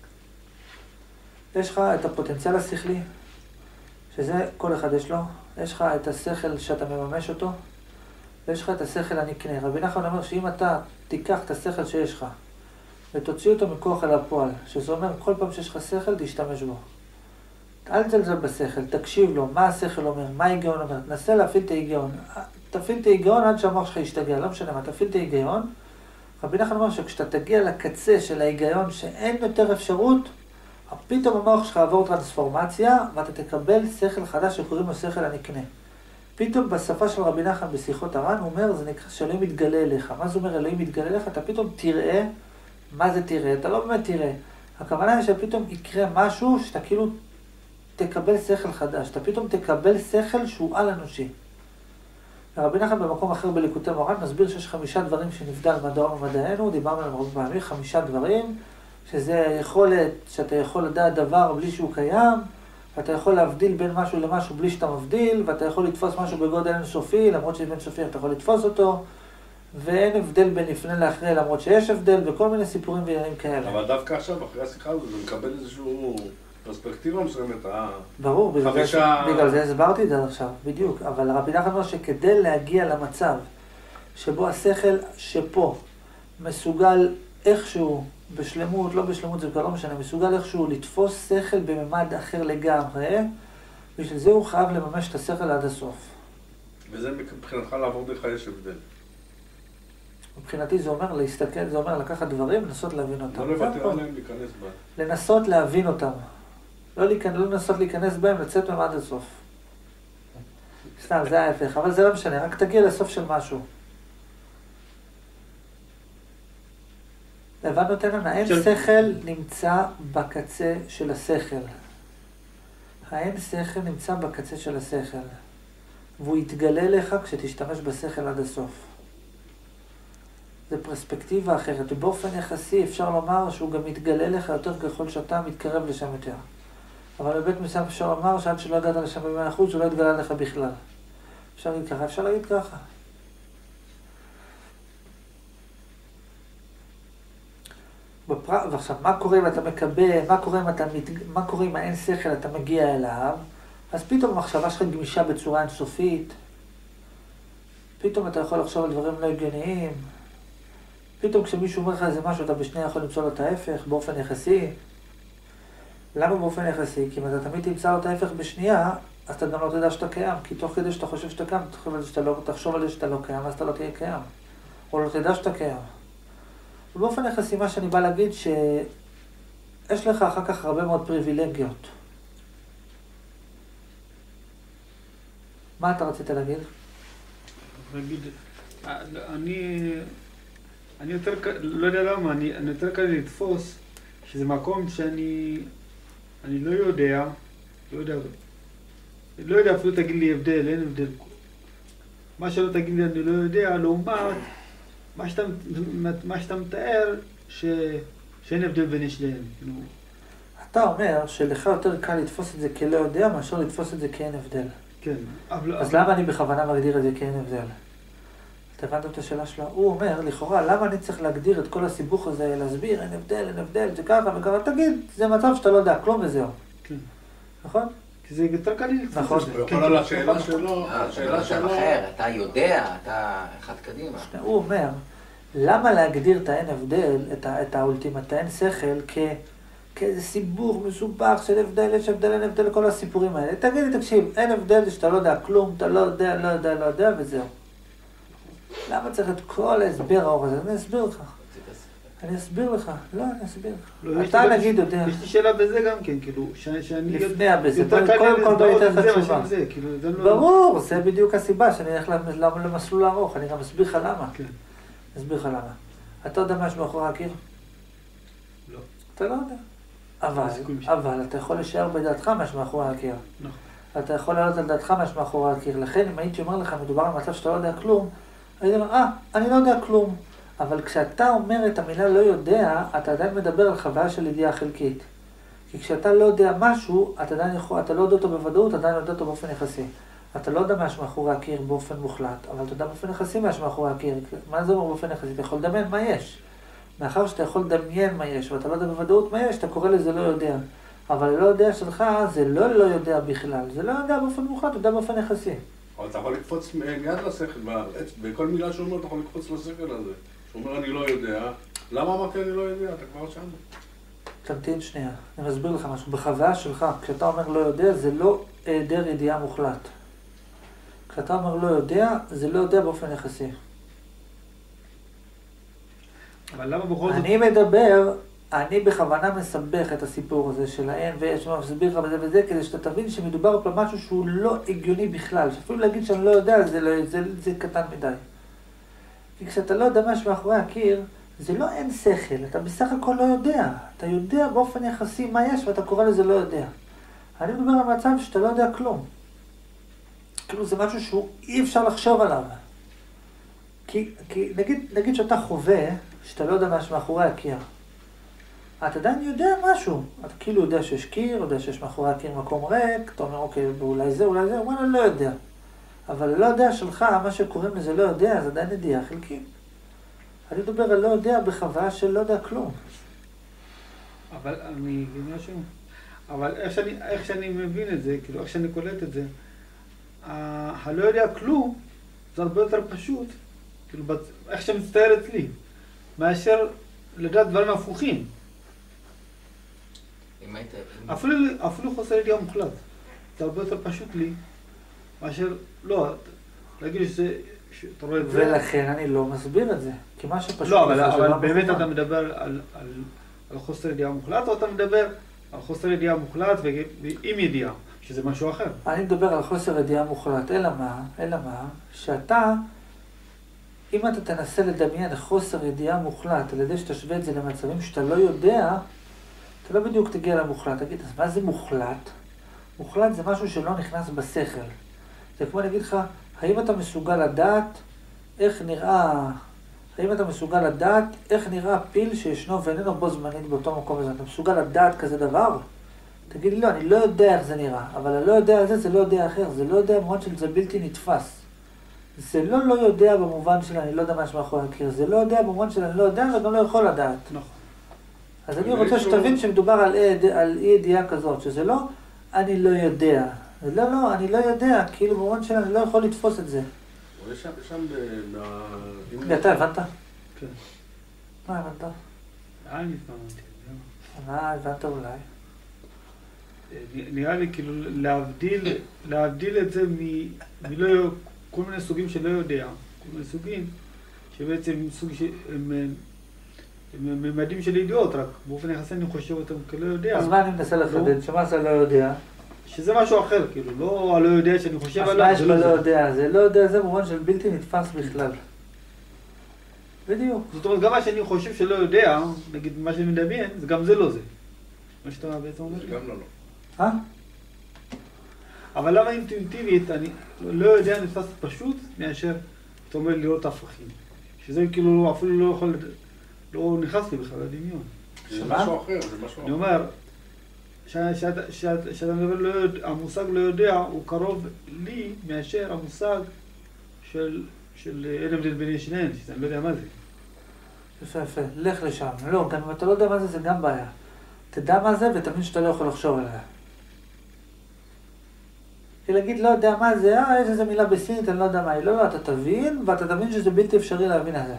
יש לך את הפוטנציאל השכלי, שזה כל אחד יש לו. יש לך את השכל שאתה מממש אותו, ויש לך את השכל הנקנה. רבי נחמן אומר שאם אתה תיקח את השכל שיש לך, ותוציא אותו מכוח אל הפועל, שזה אומר כל פעם שיש לך שכל, תשתמש בו. אל תזלזל בשכל, תקשיב לו, מה השכל אומר, מה ההיגיון אומר, תנסה להפעיל את ההיגיון. תפעיל את ההיגיון עד שהמוח שלך ישתגע, לא משנה מה, תפעיל את ההיגיון. רבי נחמן אומר שכשאתה תגיע לקצה של ההיגיון שאין יותר אפשרות, פתאום המוח שלך עבור טרנספורמציה, ואתה תקבל שכל חדש שקוראים לו שכל הנקנה. פתאום בשפה של רבי נחמן בשיחות הר"ן, הוא אומר, זה נקרא שאלוהים מתגלה אליך. מה זה אומר אלוהים מתגלה אליך? אתה פתאום תראה, מה זה תראה? אתה לא באמת תראה. הכוונה היא שפתאום יקרה משהו שאתה כאילו תקבל שכל חדש. אתה פתאום תקבל שכל שהוא על אנושי. רבי נחמן במקום אחר בליקוטי מוהר"ן מסביר שיש חמישה דברים שנבדל מדעו ומדענו, דיברנו עליהם הרבה פעמים, חמישה דברים, שזה היכולת שאתה יכול לדעת דבר בלי שהוא קיים, ואתה יכול להבדיל בין משהו למשהו בלי שאתה מבדיל, ואתה יכול לתפוס משהו בגודל אינסופי, למרות שזה אינסופי אתה יכול לתפוס אותו, ואין הבדל בין לפני לאחרי, למרות שיש הבדל, וכל מיני סיפורים ועניינים כאלה. אבל דווקא עכשיו, אחרי השיחה הזאת, זה מקבל איזשהו פרספקטיבה מסוימת, אה? ברור, בגלל, חמישה... זה, בגלל זה הסברתי את זה עכשיו, בדיוק. אבל רבי נחמן אומר שכדי להגיע למצב שבו השכל שפה מסוגל איכשהו, בשלמות, לא בשלמות, זה כבר לא משנה, מסוגל איכשהו לתפוס שכל בממד אחר לגמרי, בשביל זה הוא חייב לממש את השכל עד הסוף. וזה מבחינתך לעבור דרך יש הבדל. מבחינתי זה אומר להסתכל, זה אומר לקחת דברים, לנסות להבין אותם. לא לוותר עליהם, להיכנס בהם. לנסות להבין אותם. לא, להיכנס, לא לנסות להיכנס בהם, לצאת מהם עד הסוף. סתם, זה ההפך, אבל זה לא משנה, רק תגיע לסוף של משהו. הבנו אותנו, האין שכל נמצא בקצה של השכל. האין שכל נמצא בקצה של השכל. והוא יתגלה לך כשתשתמש בשכל עד הסוף. זה פרספקטיבה אחרת, ובאופן יחסי אפשר לומר שהוא גם יתגלה לך יותר ככל שאתה מתקרב לשם יותר. אבל בבית מסוים אפשר לומר שעד שלא הגעת לשם ב-מאה אחוז, הוא לא יתגלה לך בכלל. אפשר להגיד ככה, אפשר להגיד ככה. בפר... ועכשיו, מה קורה אם אתה מקבל, מה קורה אם אתה מת... מה קורה אם האין שכל אתה מגיע אליו, אז פתאום המחשבה שלך גמישה בצורה אינסופית, פתאום אתה יכול לחשוב על דברים לא הגיוניים, פתאום כשמישהו אומר לך איזה משהו, אתה בשנייה יכול למצוא לו את ההפך באופן יחסי. למה באופן יחסי? כי אם אתה תמיד תמצא לו את ההפך בשנייה, אז אתה גם לא תדע שאתה קיים, כי תוך כדי שאתה חושב שאתה קיים, תחשוב על זה שאתה לא, תחשוב על זה שאתה לא קיים, אז אתה לא תהיה קיים, או לא תדע שאתה קיים. ובאופן יחסי מה שאני בא להגיד שיש לך אחר כך הרבה מאוד פריבילגיות. מה אתה רצית להגיד? להגיד, אני, אני יותר, לא יודע למה, אני, אני יותר קל לתפוס שזה מקום שאני, אני לא יודע, לא יודע, לא יודע אפילו תגיד לי הבדל, אין הבדל. מה שלא תגיד לי אני לא יודע, לעומת מה שאתה, מה שאתה מתאר, ש, שאין הבדל בין שניהם. אתה אומר שלך יותר קל לתפוס את זה כלא יודע, מאשר לתפוס את זה כאין הבדל. כן. אבל, אז אבל... למה אני בכוונה מגדיר את זה כאין הבדל? אתה הבנת את השאלה שלה? הוא אומר, לכאורה, למה אני צריך להגדיר את כל הסיבוך הזה, להסביר, אין הבדל, אין הבדל, זה ככה וככה, תגיד, זה מצב שאתה לא יודע כלום וזהו. כן. נכון? כי זה יותר קל לי לתפוס נכון. את זה. הוא יכול על השאלה שלו, השאלה שלו אחר, אתה יודע, אתה אחד קדימה. הוא אומר, למה להגדיר את האין הבדל, את, את האולטימט, האין שכל, כ, כאיזה סיבוך מסובך של הבדל, יש הבדל, אין הבדל, כל הסיפורים האלה. תגידי, תקשיב, אין הבדל, שאתה לא יודע כלום, אתה לא יודע, לא יודע, לא יודע, וזהו. למה צריך את כל ההסבר האור הזה? אני אסביר לך. אני אסביר לך. לא, אני אסביר לך. לא, יש אתה לי גם- נגיד יודע. יש לי שאלה בזה גם כן, כאילו, ש- שאני... לפני הבזה. יותר קל קודם לי כל בוא להזדהות ניתן עם לך זה תשובה. מאשר עם זה, כאילו, זה לא... ברור, זה בדיוק הסיבה שאני אלך למ- למסלול הארוך. אני גם אסביר לך למה. כן. אסביר לך למה. אתה יודע מה יש מאחורי הקיר? לא. אתה לא יודע. אבל, הסיכוי שלי. אבל אתה יכול לשער בדעתך מה יש מאחורי הקיר. נכון. אתה יכול להעלות על דעתך מה יש מאחורי הקיר. לכן, אם הייתי אומר לך, מדובר על מצב שאתה לא יודע כלום, הייתי אומר, אה, אני לא יודע כלום. אבל כשאתה אומר את המילה לא יודע, אתה עדיין מדבר על חוויה של ידיעה חלקית. כי כשאתה לא יודע משהו, אתה עדיין יכול, אתה לא יודע אותו בוודאות, אתה עדיין יודע אותו באופן יחסי. אתה לא יודע מה יש מאחורי הקיר באופן מוחלט, אבל אתה יודע באופן יחסי מה יש מאחורי הקיר. מה זה אומר באופן יחסי? אתה יכול לדמיין מה יש. מאחר שאתה יכול לדמיין מה יש, ואתה לא יודע בוודאות מה יש, אתה קורא לזה לא יודע. אבל לא יודע שלך זה לא לא יודע בכלל, זה לא יודע באופן מוחלט, אתה יודע באופן יחסי. אבל אתה יכול לקפוץ מיד לשכל, בכל מילה שהוא אומר אתה יכול לקפוץ לשכל הזה. שהוא אומר אני לא יודע, למה אמרתי אני לא יודע? אתה כבר שם. תמתין שנייה, אני מסביר לך משהו. בחוויה שלך, כשאתה אומר לא יודע, זה לא היעדר ידיעה מוחלט. כשאתה אומר לא יודע, זה לא יודע באופן יחסי. אבל למה בכל זאת... אני מדבר, אני בכוונה מסבך את הסיפור הזה של האין ויש מה מסביר לך וזה וזה, כדי שאתה תבין שמדובר פה משהו שהוא לא הגיוני בכלל. שאפילו להגיד שאני לא יודע, זה, לא, זה, זה קטן מדי. כי כשאתה לא יודע משהו מאחורי הקיר, זה לא אין שכל, אתה בסך הכל לא יודע. אתה יודע באופן יחסי מה יש ואתה קורא לזה לא יודע. אני מדבר על מצב שאתה לא יודע כלום. כאילו זה משהו שהוא אי אפשר לחשוב עליו. כי, כי נגיד, נגיד שאתה חווה, שאתה לא יודע משהו מאחורי הקיר. אתה עדיין יודע משהו. אתה כאילו יודע שיש קיר, יודע שיש מאחורי הקיר מקום ריק, אתה אומר אוקיי, אולי זה, אולי זה, וואלה, לא יודע. אבל לא יודע שלך, מה שקוראים לזה לא יודע, זה עדיין ידיעה חלקית. אני מדבר על לא יודע בחוויה של לא יודע כלום. אבל אני אגיד משהו, אבל איך שאני, איך שאני מבין את זה, כאילו איך שאני קולט את זה, ה- הלא יודע כלום, זה הרבה יותר פשוט, כאילו בת- איך שמצטער אצלי, מאשר לדעת דברים הפוכים. אם היית... אם- אפילו, אפילו חוסר ידיעה מוחלט. זה הרבה יותר פשוט לי, מאשר, לא, להגיד שזה, שאתה רואה את זה. ולכן אני לא מסביר את זה. כי מה שפשוט... לא, אבל, לך זה אבל לא באמת מכוון. אתה מדבר על, על, על חוסר ידיעה מוחלט, או אתה מדבר על חוסר ידיעה מוחלט ו- ועם ידיעה, שזה משהו אחר. אני מדבר על חוסר ידיעה מוחלט, אלא מה? אלא מה? שאתה, אם אתה תנסה לדמיין חוסר ידיעה מוחלט, על ידי שתשווה את זה למצבים שאתה לא יודע, אתה לא בדיוק תגיע למוחלט. תגיד, אז מה זה מוחלט? מוחלט זה משהו שלא נכנס בשכל. זה כמו להגיד לך, האם אתה מסוגל לדעת איך נראה, האם אתה מסוגל לדעת איך נראה פיל שישנו ואיננו בו זמנית באותו מקום הזה? אתה מסוגל לדעת כזה דבר? תגיד לי, לא, אני לא יודע איך זה נראה, אבל הלא יודע על זה, זה לא יודע אחר, זה לא יודע במובן של זה בלתי נתפס. זה לא לא יודע במובן של אני לא יודע מה יש מאחורי הקיר, זה לא יודע במובן של אני לא יודע וגם לא יכול לדעת. נכון. אז אני רוצה שתבין שמדובר על אי- על אי ידיעה כזאת, שזה לא אני לא יודע. זה לא, לא, אני לא יודע, כאילו במובן של אני לא יכול לתפוס את זה. אבל יש שם, שם ב... ב- אתה הבנת? כן. מה הבנת? אה, אני התמרמתי. מה הבנת אולי? נראה לי כאילו להבדיל, להבדיל את זה מ- מלא, כל מיני סוגים שלא יודע, כל מיני סוגים שבעצם סוג ש... הם, הם ממדים של ידיעות, רק באופן יחסי אני חושב אותם כלא יודע. אז מה אני מנסה לחדד? שמה זה לא יודע? שזה משהו אחר, כאילו, לא הלא יודע שאני חושב אז עליו, מה יש זה בלא לא זה. יודע? זה לא יודע, זה במובן של בלתי נתפס בכלל. בדיוק. זאת אומרת, גם מה שאני חושב שלא יודע, נגיד מה שאני מדמיין, זה גם זה לא זה. מה שאתה בעצם אומר זה לי. גם לא לא. אה? אבל למה אינטואיטיבית, אני לא יודע נתפס פשוט מאשר, אתה אומר, לראות הפכים. שזה כאילו אפילו לא יכול, לא נכנס לי בכלל לדמיון. זה שמה? משהו אחר, זה משהו אני אחר. אומר, שאתה- שאתה- שאתה שאתה מדבר, לא יודע- המושג לא יודע הוא קרוב לי מאשר המושג של של אין הבדל בין יש לאין, שאני לא יודע מה זה. יפה יפה, לך לשם. לא, גם אם אתה לא יודע מה זה, זה גם בעיה. תדע מה זה ותבין שאתה לא יכול לחשוב עליה. כי להגיד לא יודע מה זה, אה, יש איזה מילה בסינית, אני לא יודע מה היא. לא, לא, אתה תבין, ואתה תבין שזה בלתי אפשרי להבין את זה.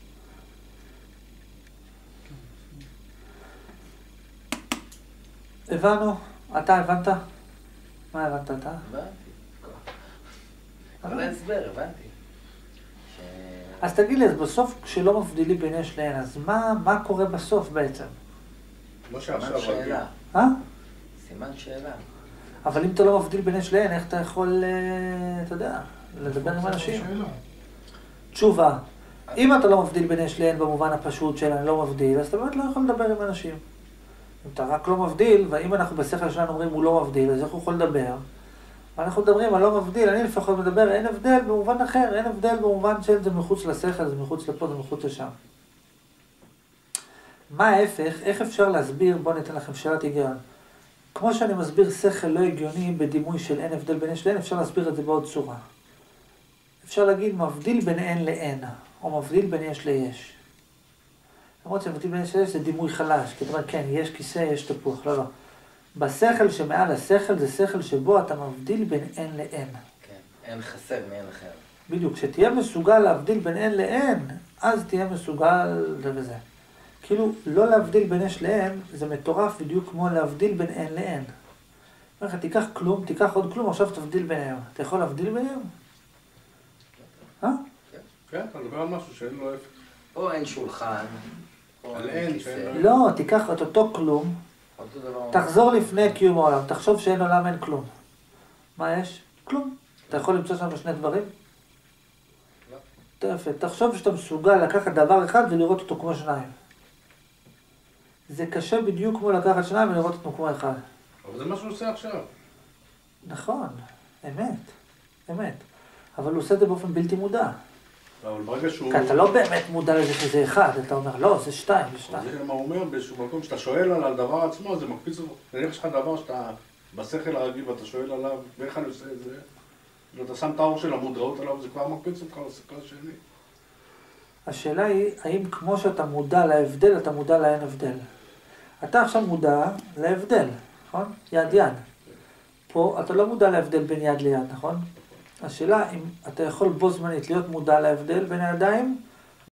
הבנו? אתה הבנת? מה הבנת אתה? הבנתי. כל ההסבר, הבנתי. ש... אז תגיד לי, אז בסוף כשלא מבדילים בין יש לאין, אז מה, מה קורה בסוף בעצם? מה סימן שעכשיו רגיל. שאלה. אה? סימן שאלה. אבל אם אתה לא מבדיל בין יש לאין, איך אתה יכול, אה, אתה יודע, לדבר עם אנשים? שאלה. תשובה, אם אתה לא מבדיל בין יש לאין במובן הפשוט של אני לא מבדיל, אז אתה באמת לא יכול לדבר עם אנשים. אם אתה רק לא מבדיל, ואם אנחנו בשכל שלנו אומרים הוא לא מבדיל, אז איך הוא יכול לדבר? אנחנו מדברים על לא מבדיל, אני לפחות מדבר, אין הבדל במובן אחר, אין הבדל במובן של זה מחוץ לשכל, זה מחוץ לפה, זה מחוץ לשם. מה ההפך? איך אפשר להסביר? בואו ניתן לכם שאלת היגיון. כמו שאני מסביר שכל לא הגיוני בדימוי של אין הבדל בין יש לאין, אפשר להסביר את זה בעוד צורה. אפשר להגיד מבדיל בין אין לאין, או מבדיל בין יש ליש. למרות שמבדיל בין יש ליש זה דימוי חלש, כי אתה אומר, כן, יש כיסא, יש תפוח, לא, לא. בשכל שמעל השכל זה שכל שבו אתה מבדיל בין אין לאין. כן, אין חסר מאין אחר. בדיוק, כשתהיה מסוגל להבדיל בין אין לאין, אז תהיה מסוגל וזה. כאילו, לא להבדיל בין יש לאין, זה מטורף בדיוק כמו להבדיל בין אין לאין. אומר לך, תיקח כלום, תיקח עוד כלום, עכשיו תבדיל ביניהם. אתה יכול להבדיל ביניהם? אה? כן, אתה מדבר על משהו שאין לו אפס. או אין שולחן, או על אין אין, כיסא. שאין לא, תיקח את אותו כלום, אותו דבר. תחזור לפני קיום העולם, תחשוב שאין עולם, אין כלום. מה יש? כלום. אתה יכול למצוא שם שני דברים? לא. יפה, תחשוב שאתה מסוגל לקחת דבר אחד ולראות אותו כמו שניים. זה קשה בדיוק כמו לקחת שניים ולראות אותו כמו אחד. אבל זה מה שהוא עושה עכשיו. נכון, אמת, אמת. אבל הוא עושה את זה באופן בלתי מודע. אבל ברגע שהוא... כי אתה לא באמת מודע לזה שזה אחד, אתה אומר, לא, זה שתיים, זה שתיים. זה מה הוא אומר, באיזשהו מקום שאתה שואל על הדבר עצמו, זה מקפיץ אותו. נניח שלך דבר שאתה בשכל הרגיל ואתה שואל עליו, ואיך אני עושה את זה, ואתה שם את האור של המודעות עליו, זה כבר מקפיץ אותך לשכל השני. השאלה היא, האם כמו שאתה מודע להבדל, אתה מודע לאין הבדל. אתה עכשיו מודע להבדל, נכון? יד יד. פה אתה לא מודע להבדל בין יד ליד, נכון? השאלה אם אתה יכול בו זמנית להיות מודע להבדל בין הידיים,